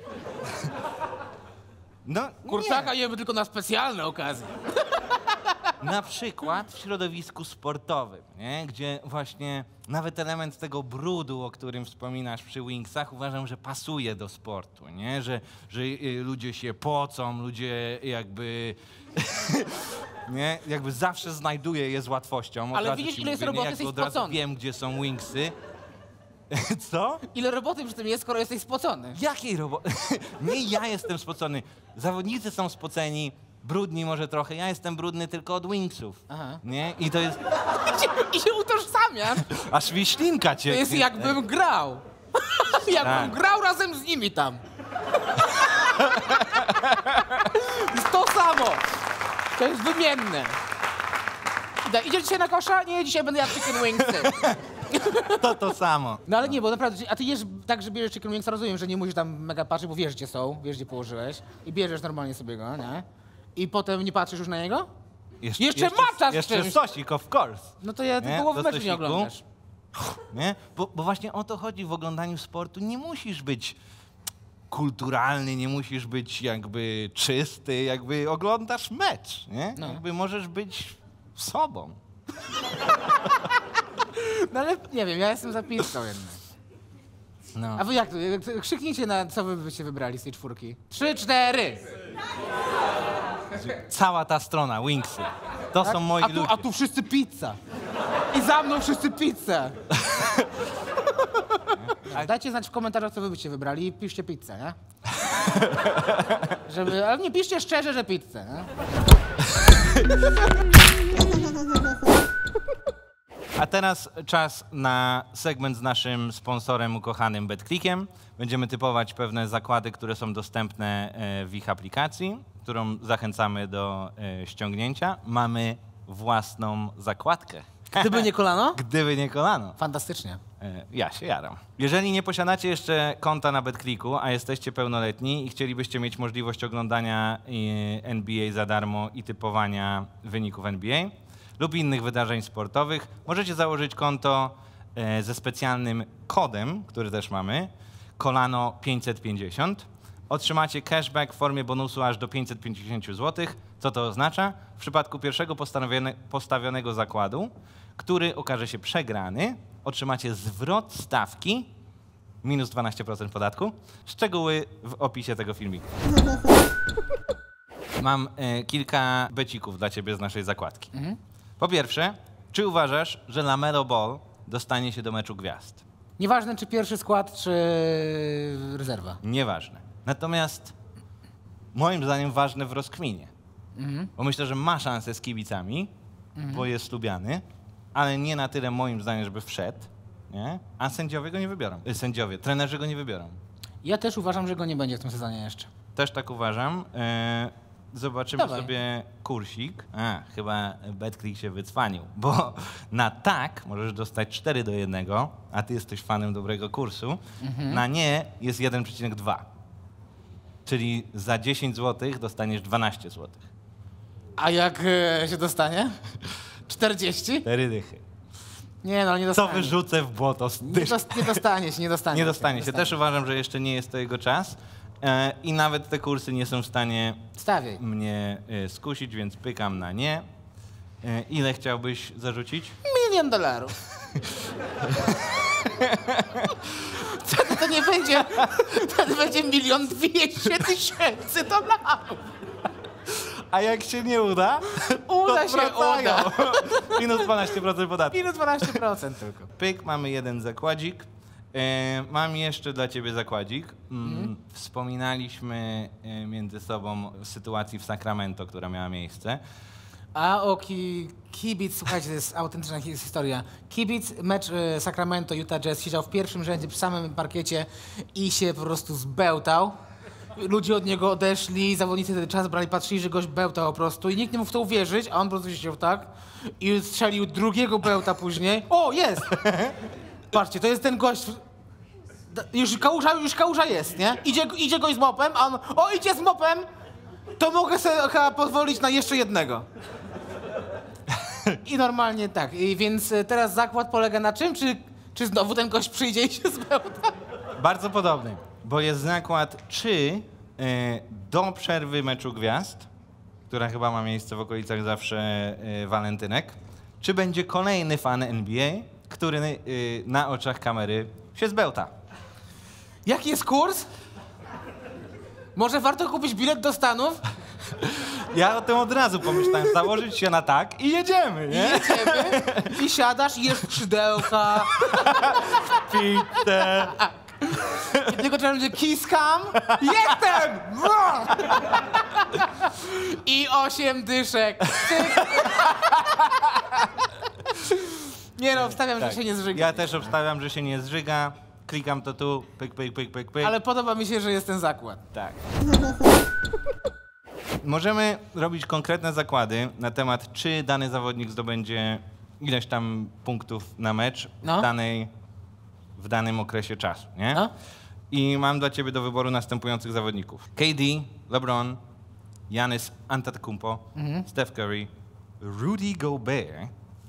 No, Kurczaka jemy tylko na specjalne okazje. Na przykład w środowisku sportowym, nie? Gdzie właśnie nawet element tego brudu, o którym wspominasz przy wingsach, uważam, że pasuje do sportu, nie? Że, że y, ludzie się pocą, ludzie jakby... nie? Jakby zawsze znajduje je z łatwością. Od Ale razu widzisz, ci ile jest mówię, nie? roboty, Jakby jesteś od razu spocony. wiem, gdzie są wingsy. Co? Ile roboty przy tym jest, skoro jesteś spocony? Jakiej roboty? Nie ja jestem spocony. Zawodnicy są spoceni, brudni może trochę. Ja jestem brudny tylko od wingsów. Aha. Nie? I to jest... I się, i się utożsamiam. Aż wiślinka cię... To jest jakbym grał. Jakbym Tak. grał razem z nimi tam. Jest to samo. To jest wymienne. Da, idziesz dzisiaj na kosza? Nie, dzisiaj będę jadł chicken wingsy. To to samo. No ale nie, bo naprawdę, a ty jesz tak, że bierzesz chicken wingsa, rozumiem, że nie musisz tam mega patrzeć, bo wiesz, gdzie są, wiesz, gdzie położyłeś i bierzesz normalnie sobie go, nie? I potem nie patrzysz już na niego? Jeszcze maczasz Jeszcze czymś. sosik, of course. No to ja Nie? ty połowy Do meczu nie sosiku. oglądasz. Nie? Bo, bo właśnie o to chodzi w oglądaniu sportu. Nie musisz być kulturalny, nie musisz być jakby czysty, jakby oglądasz mecz, nie? No. Jakby możesz być sobą. No ale nie wiem, ja jestem za pizzą jednak. No. A wy jak to? Krzyknijcie na co wy byście wybrali z tej czwórki. Trzy, cztery! Cała ta strona, wingsy. To są moi a, tu, ludzie. a tu wszyscy pizza. I za mną wszyscy pizza. Dajcie znać w komentarzach, co wy byście wybrali i piszcie pizzę, nie? Żeby, ale nie piszcie szczerze, że pizzę, nie? A teraz czas na segment z naszym sponsorem ukochanym BetClickiem. Będziemy typować pewne zakłady, które są dostępne e, w ich aplikacji, którą zachęcamy do e, ściągnięcia. Mamy własną zakładkę. Gdyby nie kolano? Gdyby nie kolano. Fantastycznie. E, Ja się jaram. Jeżeli nie posiadacie jeszcze konta na BetClicku, a jesteście pełnoletni i chcielibyście mieć możliwość oglądania e, N B A za darmo i typowania wyników N B A lub innych wydarzeń sportowych, możecie założyć konto e, ze specjalnym kodem, który też mamy, kolano pięćset pięćdziesiąt. otrzymacie cashback w formie bonusu aż do pięćset pięćdziesiąt złotych. Co to oznacza? W przypadku pierwszego postawione, postawionego zakładu, który okaże się przegrany, otrzymacie zwrot stawki minus dwanaście procent podatku. Szczegóły w opisie tego filmiku. Mam e, kilka becików dla ciebie z naszej zakładki. Mhm. Po pierwsze, czy uważasz, że LaMelo Ball dostanie się do meczu gwiazd? Nieważne, czy pierwszy skład, czy rezerwa. Nieważne. Natomiast moim zdaniem ważne w rozkminie. Mhm. Bo myślę, że ma szansę z kibicami, mhm. bo jest lubiany, ale nie na tyle moim zdaniem, żeby wszedł, nie? A sędziowie go nie wybiorą. E, sędziowie, trenerzy go nie wybiorą. Ja też uważam, że go nie będzie w tym sezonie jeszcze. Też tak uważam. E, zobaczymy Dawaj. sobie kursik. A, chyba BetClick się wycwanił, bo na tak możesz dostać cztery do jednego, a ty jesteś fanem dobrego kursu. Mhm. Na nie jest jeden przecinek dwa. Czyli za dziesięć złotych dostaniesz dwanaście złotych. A jak e, się dostanie? czterdzieści? Cztery dychy. Nie no, nie Co dostanie. wyrzucę w błoto? Nie, dos nie dostanie się, nie dostanie Nie się. dostanie się. Też uważam, że jeszcze nie jest to jego czas. E, I nawet te kursy nie są w stanie Stawiaj. mnie e, skusić, więc pykam na nie. E, ile chciałbyś zarzucić? Milion dolarów. Wtedy to nie będzie, wtedy będzie milion dwieście tysięcy dolarów. A jak się nie uda, Uda to się, wracają. uda. Minus dwanaście procent podatku. Minus dwanaście procent tylko. Pyk, mamy jeden zakładzik. E, mam jeszcze dla ciebie zakładzik. Mm, mhm. Wspominaliśmy e, między sobą o sytuacji w Sacramento, która miała miejsce. A o ki kibic, słuchajcie, to jest autentyczna historia. Kibic, mecz y, Sacramento, Utah Jazz siedział w pierwszym rzędzie przy samym parkiecie i się po prostu zbełtał. Ludzie od niego odeszli, zawodnicy wtedy czas brali, patrzyli, że gość bełtał po prostu i nikt nie mógł w to uwierzyć, a on po prostu siedział tak i strzelił drugiego bełta później. O, jest! Patrzcie, to jest ten gość. Już kałuża, już kałuża jest, nie? Idzie, idzie gość z mopem, a on, o, idzie z mopem, to mogę sobie chyba pozwolić na jeszcze jednego. I normalnie tak. I więc teraz zakład polega na czym? Czy, czy znowu ten gość przyjdzie i się zbełta? Bardzo podobny, bo jest zakład, czy y, do przerwy meczu gwiazd, która chyba ma miejsce w okolicach zawsze y, walentynek, czy będzie kolejny fan N B A, który y, na oczach kamery się zbełta. Jaki jest kurs? Może warto kupić bilet do Stanów? Ja o tym od razu pomyślałem, założyć się na tak i jedziemy, nie? Jedziemy i siadasz i jesz skrzydełka. Pizzę. I tylko trzeba będzie kiss cam. Jestem! I osiem dyszek. Nie no, wstawiam, Tak. że się nie zżyga. Ja też obstawiam, że się nie zżyga. Klikam to tu, pyk, pyk, pyk, pyk, pyk. Ale podoba mi się, że jest ten zakład. Tak. Możemy robić konkretne zakłady na temat, czy dany zawodnik zdobędzie ileś tam punktów na mecz No. w, danej, w danym okresie czasu, nie? No. I mam dla ciebie do wyboru następujących zawodników. K D, LeBron, Giannis Antetokounmpo, mhm. Steph Curry, Rudy Gobert,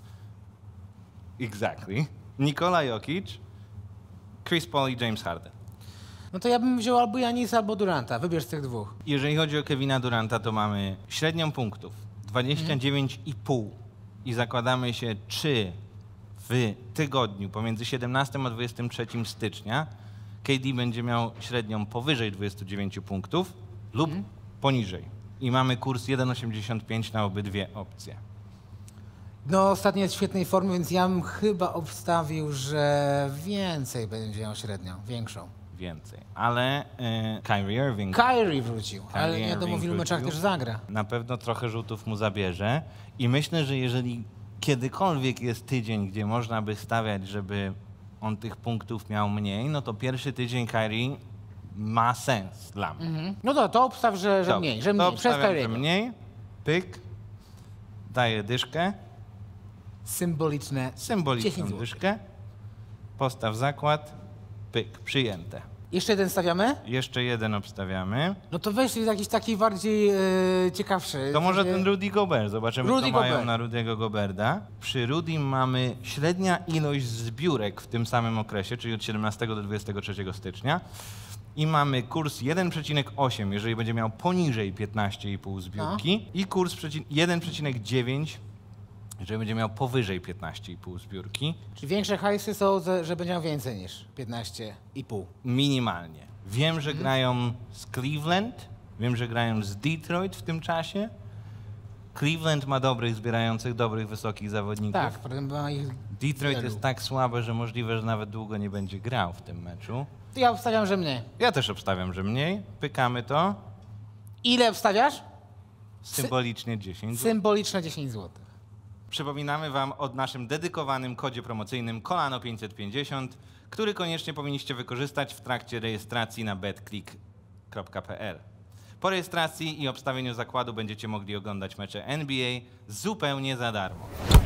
exactly, Nikola Jokic, Chris Paul i James Harden. No to ja bym wziął albo Janisa, albo Duranta. Wybierz z tych dwóch. Jeżeli chodzi o Kevina Duranta, to mamy średnią punktów dwadzieścia dziewięć i pół i zakładamy się, czy w tygodniu pomiędzy siedemnastym a dwudziestym trzecim stycznia K D będzie miał średnią powyżej dwudziestu dziewięciu punktów lub mhm. poniżej. I mamy kurs jeden osiemdziesiąt pięć na obydwie opcje. No ostatnio jest w świetnej formie, więc ja bym chyba obstawił, że więcej będzie miał średnią, większą. Więcej. Ale e, Kyrie Irving... Kyrie wrócił, Kyrie ale nie wiadomo w Irving ilu meczach wrócił. też zagra. Na pewno trochę rzutów mu zabierze i myślę, że jeżeli kiedykolwiek jest tydzień, gdzie można by stawiać, żeby on tych punktów miał mniej, no to pierwszy tydzień Kyrie ma sens dla mnie. Mhm. No to, to obstaw, że, że Dobrze, mniej, że to mniej, przez obstawiam, że Kyriego. mniej, pyk, daję dyszkę, Symboliczne dziesięć symboliczną złotych. dyszkę, postaw zakład, pyk, przyjęte. Jeszcze jeden stawiamy? Jeszcze jeden obstawiamy. No to weź jakiś taki bardziej e, ciekawszy. To może Gdzie- ten Rudy Gobert. Zobaczymy, Rudy co mają Gobert. na Rudy'ego Goberta. Przy Rudy mamy średnia ilość zbiórek w tym samym okresie, czyli od siedemnastego do dwudziestego trzeciego stycznia. I mamy kurs jeden przecinek osiem, jeżeli będzie miał poniżej piętnaście i pół zbiórki. I kurs jeden przecinek dziewięć, jeżeli będzie miał powyżej piętnaście i pół zbiórki. Czyli większe hajsy są, że będzie miał więcej niż piętnaście i pół. Minimalnie. Wiem, że mhm. grają z Cleveland, wiem, że grają z Detroit w tym czasie. Cleveland ma dobrych, zbierających dobrych, wysokich zawodników. Tak, potem ma ich Detroit wielu. jest tak słabe, że możliwe, że nawet długo nie będzie grał w tym meczu. Ja obstawiam, że mniej. Ja też obstawiam, że mniej. Pykamy to. Ile obstawiasz? Symbolicznie dziesięć. Symboliczne dziesięć złotych. Przypominamy wam o naszym dedykowanym kodzie promocyjnym Kolano pięćset pięćdziesiąt, który koniecznie powinniście wykorzystać w trakcie rejestracji na betclick kropka p l. Po rejestracji i obstawieniu zakładu będziecie mogli oglądać mecze N B A zupełnie za darmo.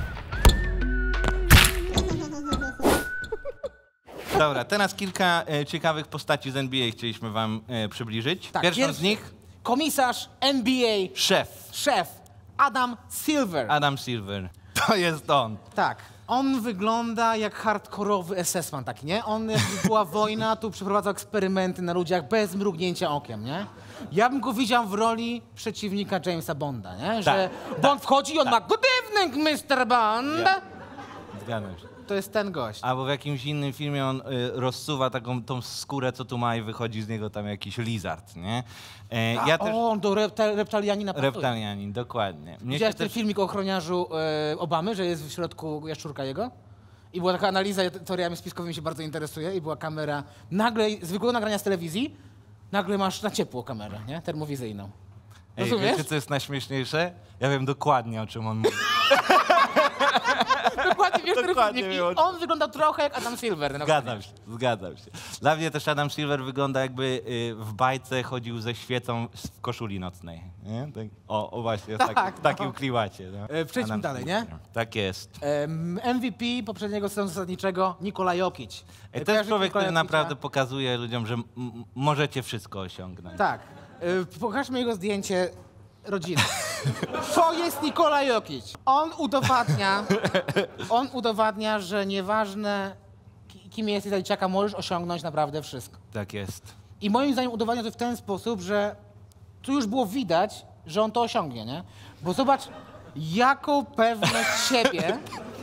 Dobra, teraz kilka e, ciekawych postaci z N B A chcieliśmy wam e, przybliżyć. Tak, Pierwszą pierwszy- z nich Komisarz N B A, szef szef Adam Silver. Adam Silver. To jest on. Tak. On wygląda jak hardkorowy es es man taki, nie? On, jakby była wojna, tu przeprowadzał eksperymenty na ludziach bez mrugnięcia okiem, nie? Ja bym go widział w roli przeciwnika Jamesa Bonda, nie? Że Tak, Bond wchodzi i on ma good evening, mister Bond. Ja. Zgadzam się. To jest ten gość. Albo w jakimś innym filmie on y, rozsuwa taką tą skórę, co tu ma i wychodzi z niego tam jakiś lizard, nie? E, A, ja też... O, on do repta- reptalianina pasuje. Reptalianin, dokładnie. Mnie Widziałeś się ten też... filmik o ochroniarzu e, Obamy, że jest w środku jaszczurka jego? I była taka analiza, ja teoriami spiskowymi się bardzo interesuje i była kamera, nagle, zwykłego nagrania z telewizji, nagle masz na ciepło kamerę, nie? Termowizyjną. Ej, Rozumiesz? wiecie, co jest najśmieszniejsze? Ja wiem dokładnie, o czym on mówi. Dokładnie, wiesz, ten Dokładnie filmik. wiem, o I czym- on wygląda trochę jak Adam Silver. Zgadzam się, zgadzam się. Dla mnie też Adam Silver wygląda, jakby y, w bajce chodził ze świecą w koszuli nocnej. Nie? Tak, o, o właśnie, w Tak, takim, w takim no. klimacie. No. E, przejdźmy Adam dalej, Silver. nie? Tak jest. Em, M V P poprzedniego sezonu zasadniczego Nikola Jokic. Ej, to Kojarzysz jest człowiek, Nikola który Jokicia? naprawdę pokazuje ludziom, że m- m- możecie wszystko osiągnąć. Tak. E, Pokażmy jego zdjęcie rodziny. To jest Nikola Jokic. On udowadnia, on udowadnia, że nieważne ki- kim jesteś za dzieciaka, możesz osiągnąć naprawdę wszystko. Tak jest. I moim zdaniem udowadnia to w ten sposób, że tu już było widać, że on to osiągnie, nie? Bo zobacz, jaką pewność siebie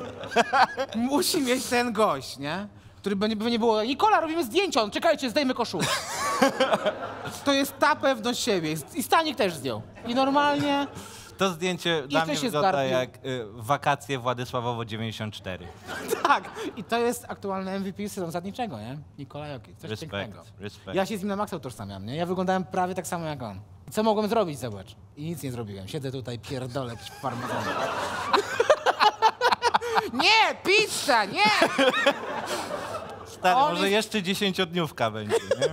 musi mieć ten gość, nie? Który by nie, by nie było, Nikola, robimy zdjęcie, on, czekajcie, zdejmy koszulę. To jest ta pewność siebie. I Stanik też zdjął. I normalnie, To zdjęcie dla mnie się wygląda zgarbił. jak y, wakacje Władysławowo dziewięćdziesiąt cztery. tak. I to jest aktualny M V P sezonu zasadniczego, nie? Nikola Jokic, coś Respekt, pięknego. respekt. Ja się z nim na maksa utożsamiam, nie? Ja wyglądałem prawie tak samo jak on. I co mogłem zrobić, zobacz? I nic nie zrobiłem. Siedzę tutaj, pierdolę jakiś parmezan. Nie, pizza, nie! Stary, On może jest- jeszcze dziesięciodniówka będzie, nie?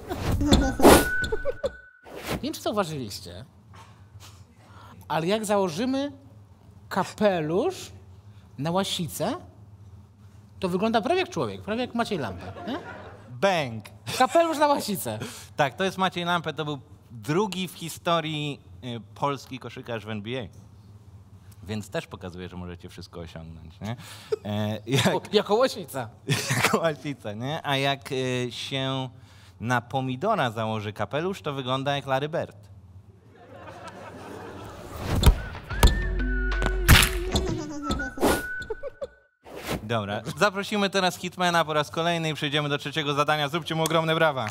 Nie wiem, czy zauważyliście, ale jak założymy kapelusz na łasicę, to wygląda prawie jak człowiek, prawie jak Maciej Lampę, nie? Bang! Kapelusz na łasicę. Tak, to jest Maciej Lampę, to był drugi w historii y, polski koszykarz w N B A. Więc też pokazuje, że możecie wszystko osiągnąć, nie? E, jak, O, jako łasica. jako łacica, nie? A jak y, się na pomidora założy kapelusz, to wygląda jak Larry Bird. Dobra, zaprosimy teraz Hitmana po raz kolejny i przejdziemy do trzeciego zadania. Zróbcie mu ogromne brawa.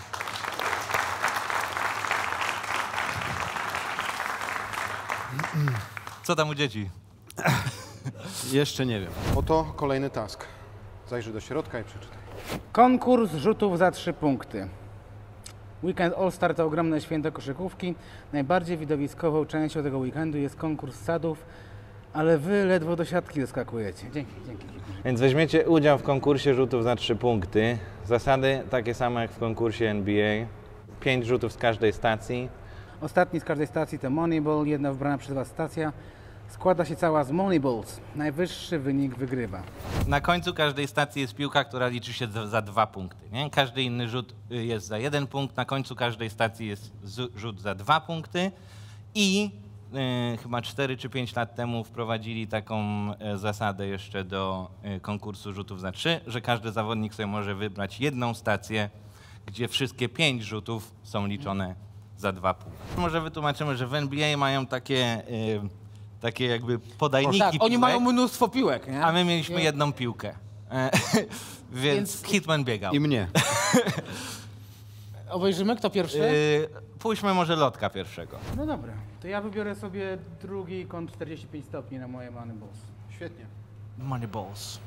Co tam u dzieci? Jeszcze nie wiem. Oto kolejny task. Zajrzyj do środka i przeczytaj. Konkurs rzutów za trzy punkty. Weekend All-Star to ogromne święto koszykówki. Najbardziej widowiskową częścią tego weekendu jest konkurs sadów, ale wy ledwo do siatki doskakujecie. Dzięki, dzięki. Więc weźmiecie udział w konkursie rzutów za trzy punkty. Zasady takie same jak w konkursie N B A. Pięć rzutów z każdej stacji. Ostatni z każdej stacji to Moneyball, jedna wybrana przez was stacja. Składa się cała z Moneyballs. Najwyższy wynik wygrywa. Na końcu każdej stacji jest piłka, która liczy się za, za dwa punkty. Nie? Każdy inny rzut y, jest za jeden punkt. Na końcu każdej stacji jest z, rzut za dwa punkty. I y, chyba cztery czy pięć lat temu wprowadzili taką y, zasadę jeszcze do y, konkursu rzutów za trzy, że każdy zawodnik sobie może wybrać jedną stację, gdzie wszystkie pięć rzutów są liczone za dwa punkty. Może wytłumaczymy, że w N B A mają takie, y, takie jakby podajniki Tak, oni piłek, mają mnóstwo piłek, nie? a my mieliśmy Nie. jedną piłkę. E, Więc Więc- Hitman biegał. I mnie. Obejrzymy, kto pierwszy? Y, Pójdźmy może Lotka pierwszego. No dobra, to ja wybiorę sobie drugi kąt czterdzieści pięć stopni na moje Money Balls. Świetnie. Moneyballs.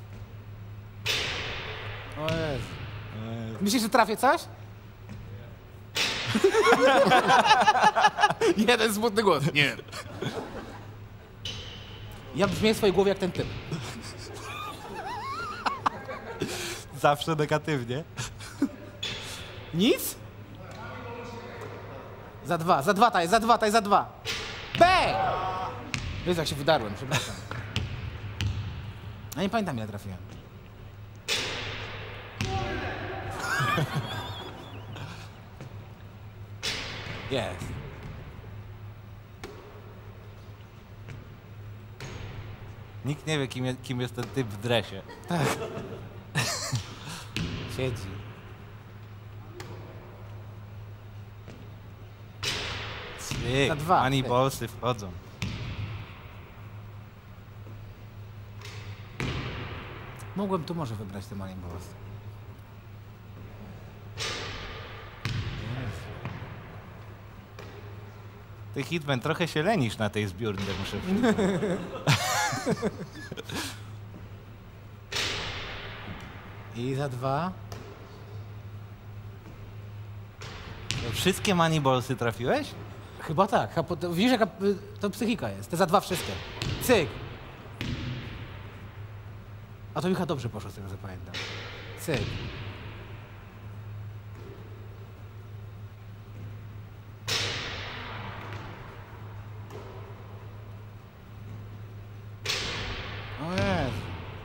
O Jezu. Myślisz, że trafię coś? Jeden smutny głos. Nie. Ja brzmię w swojej głowie jak ten typ. Zawsze negatywnie. Nic? Za dwa, za dwa taj, za dwa taj, za dwa. Bang! Jezu, jak się wydarłem, przepraszam. Ja nie pamiętam, ile trafiłem. Jest. Nikt nie wie, kim, je, kim jest ten typ w dresie. Siedzi. Cyk, Za dwa, Moneyballsy wchodzą. Mogłem tu może wybrać te Money Balls. Ty, Hitman, trochę się lenisz na tej zbiórce, muszę przyznać. I za dwa. Wszystkie Moneyballsy trafiłeś? Chyba tak. Chyba to- Widzisz, jaka y, to psychika jest. Te za dwa wszystkie. Cyk. A to Micha dobrze poszło, z tego co pamiętam. Cyk. O Jezu.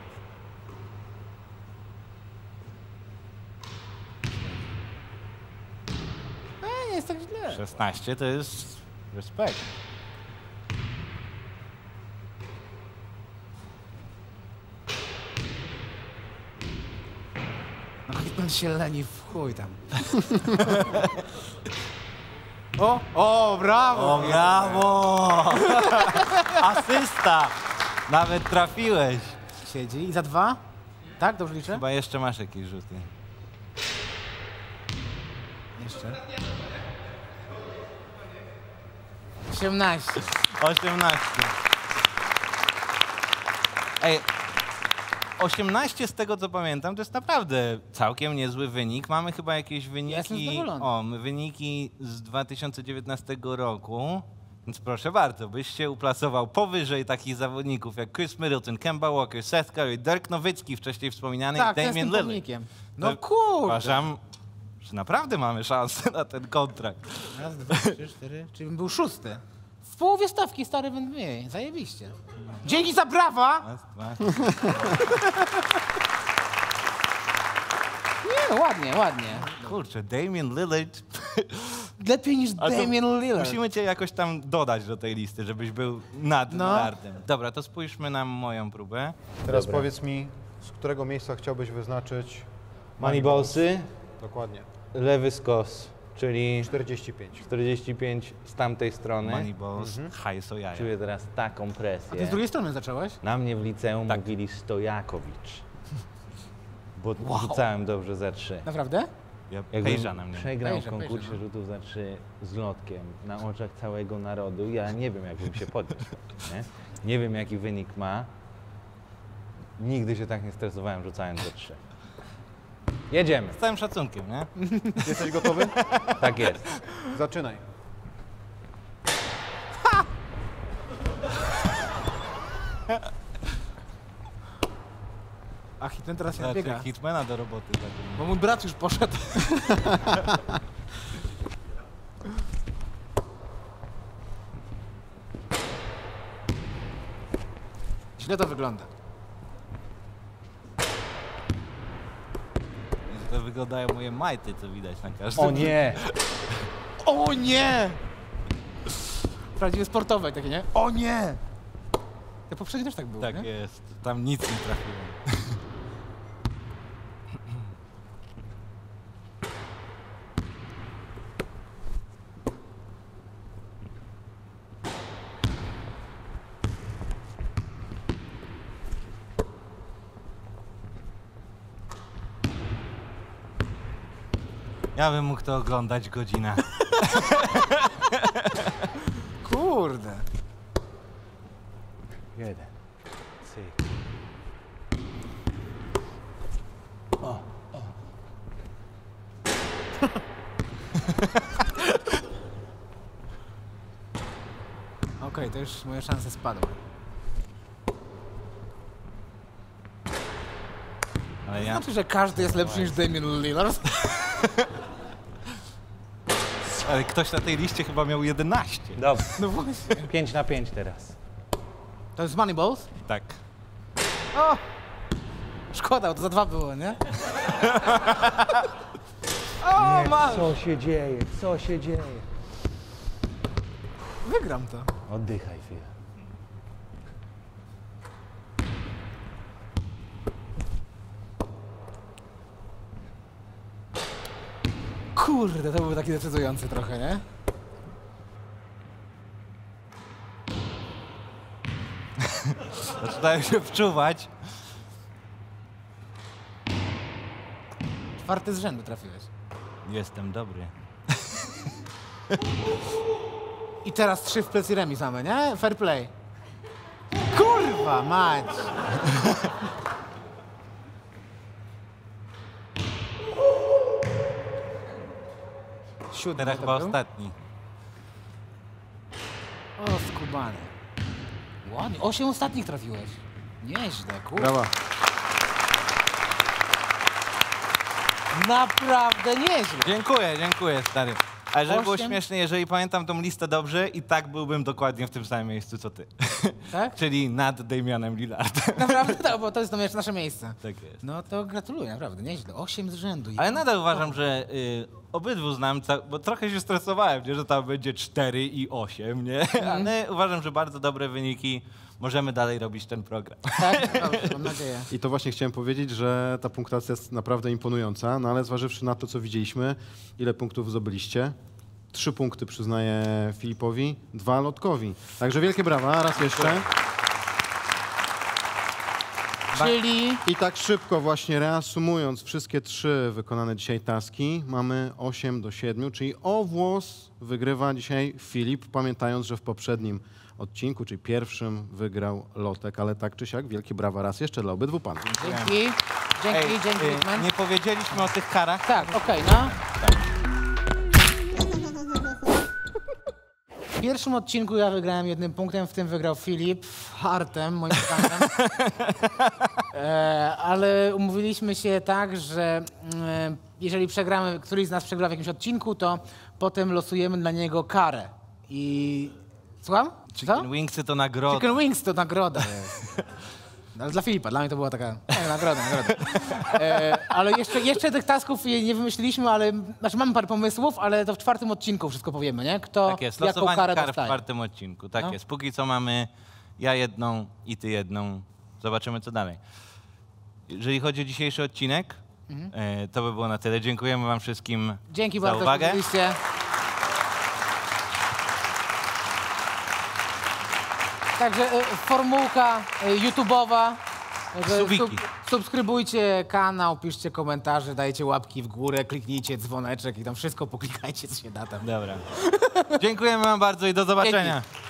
E, nie jest tak źle. szesnaście to jest respekt. No Hitman się leni w chuj tam. O, o, brawo! O, brawo! Asysta! Nawet trafiłeś. Siedzi. I za dwa? Tak, dobrze liczę? Chyba jeszcze masz jakieś rzuty. Jeszcze. osiemnaście. osiemnaście. Ej, osiemnaście z tego co pamiętam, to jest naprawdę całkiem niezły wynik. Mamy chyba jakieś jestem wyniki. zadowolony. O, wyniki z dwa tysiące dziewiętnastego roku. Więc proszę bardzo, byś się uplasował powyżej takich zawodników jak Chris Middleton, Kemba Walker, Seth Curry, Dirk Nowitzki, wcześniej wspominany, Tak, i ten z Damian tym Lillard. pomnikiem. No To kurde. Uważam, że naprawdę mamy szansę na ten kontrakt. Raz, dwa, trzy, cztery. Czyli bym był szósty. W połowie stawki stary będę mniej. Zajebiście. Dzięki za brawa! Raz, dwa, Nie, no, ładnie, ładnie. kurczę, Damian Lillard. Lepiej niż A to Damian Lillard. Musimy cię jakoś tam dodać do tej listy, żebyś był nad No. Lillardem. Dobra, to spójrzmy na moją próbę. Teraz powiedz mi, z którego miejsca chciałbyś wyznaczyć Moneyballsy, Dokładnie. lewy skos, czyli czterdzieści pięć. czterdzieści pięć z tamtej strony. Moneyballs, hajs o jaja. Czuję teraz taką A ty z presję. drugiej strony zacząłeś? Na mnie w liceum Tak. mówili Stojakowicz, bo rzucałem dobrze za trzy. Naprawdę? Ja Jakbym pejża na mnie. przegrał Pejża, w konkursie pejża, no. rzutów za trzy z Lotkiem na oczach całego narodu, ja nie wiem, jakbym się podniósł. Nie? nie wiem, jaki wynik ma. Nigdy się tak nie stresowałem rzucając za trzy. Jedziemy. Z całym szacunkiem, nie? Jesteś gotowy? Tak jest. Zaczynaj. A Hitman teraz się Znaczy, biega. Hitmana do roboty. Tak. Bo mój brat już poszedł. Źle to wygląda. To wyglądają moje majty, co widać na każdym. O nie! O nie! Prawdziwie sportowe takie, nie? O nie! Ja poprzednio też tak było, Tak nie? jest. Tam nic nie trafiłem. Ja bym mógł to oglądać godzinę. Kurde. Jeden. Cyk. Okej, to już moje szanse spadły. Ale ja... Znaczy, że każdy jest lepszy niż Damian Lillard. Ale ktoś na tej liście chyba miał jedenaście. Dobra. No właśnie. Pięć na pięć teraz. To jest Moneyballs? Tak. O! Szkoda, bo to za dwa było, nie? O, masz! Co się dzieje? Co się dzieje? Wygram to. Oddychaj chwilę. Kurde, to był taki decydujący trochę, nie? Zaczynałem się wczuwać. Czwarty z rzędu trafiłeś. Jestem dobry. I teraz trzy w plecy remis mamy, nie? Fair play. Kurwa mać! Siódmy Teraz to chyba był? ostatni. O, skubany. Ładnie. Osiem ostatnich trafiłeś. Nieźle, kurwa. Brawa. Naprawdę nieźle. Dziękuję, dziękuję, stary. Ale żeby było Osiem? śmiesznie, jeżeli pamiętam tą listę dobrze, i tak byłbym dokładnie w tym samym miejscu, co ty. Tak? Czyli nad Damianem Lillardem. Naprawdę? Tak, bo to jest to nasze miejsce. Tak jest. No to gratuluję, naprawdę, nieźle. Osiem z rzędu. Ale nadal uważam, że y, obydwu znam, ca- bo trochę się stresowałem, nie, że tam będzie cztery i osiem, nie? Ale uważam, że bardzo dobre wyniki. Możemy dalej robić ten program. Tak? Dobrze, mam nadzieję. I to właśnie chciałem powiedzieć, że ta punktacja jest naprawdę imponująca, no ale zważywszy na to, co widzieliśmy, ile punktów zdobyliście? Trzy punkty przyznaję Filipowi, dwa Lotkowi. Także wielkie brawa, raz jeszcze. Czyli I tak szybko właśnie reasumując wszystkie trzy wykonane dzisiaj taski, mamy osiem do siedmiu, czyli o włos wygrywa dzisiaj Filip, pamiętając, że w poprzednim odcinku, czyli pierwszym, wygrał Lotek, ale tak czy siak wielkie brawa raz jeszcze dla obydwu panów. dzięki. Dzięki, Ej, dzięki, y, Hitman. nie powiedzieliśmy o tych karach. Tak, okej, no. W pierwszym odcinku ja wygrałem jednym punktem, w tym wygrał Filip, hartem, moim zdaniem. E, ale umówiliśmy się tak, że e, jeżeli przegramy, któryś z nas przegra w jakimś odcinku, to potem losujemy dla niego karę. I... Słucham? Co? Chicken Wingsy to nagroda. Chicken Wings to nagroda jest. Ale dla Filipa, dla mnie to była taka nie, nagroda, nagroda. E, ale jeszcze, jeszcze tych tasków nie wymyśliliśmy, ale znaczy mamy parę pomysłów, ale to w czwartym odcinku wszystko powiemy, nie? Kto Tak jest, jaką losowanie karę kar w dostaje. czwartym odcinku. Tak No. jest. Póki co mamy ja jedną i ty jedną. Zobaczymy, co dalej. Jeżeli chodzi o dzisiejszy odcinek, e, to by było na tyle. Dziękujemy wam wszystkim Dzięki za bardzo, że uwagę. byliście. Także e, formułka e, YouTube'owa. Także Subiki. subskrybujcie kanał, piszcie komentarze, dajcie łapki w górę, kliknijcie dzwoneczek i tam wszystko poklikajcie, co się da tam. Dobra. Dziękujemy wam bardzo i do zobaczenia. Dzięki.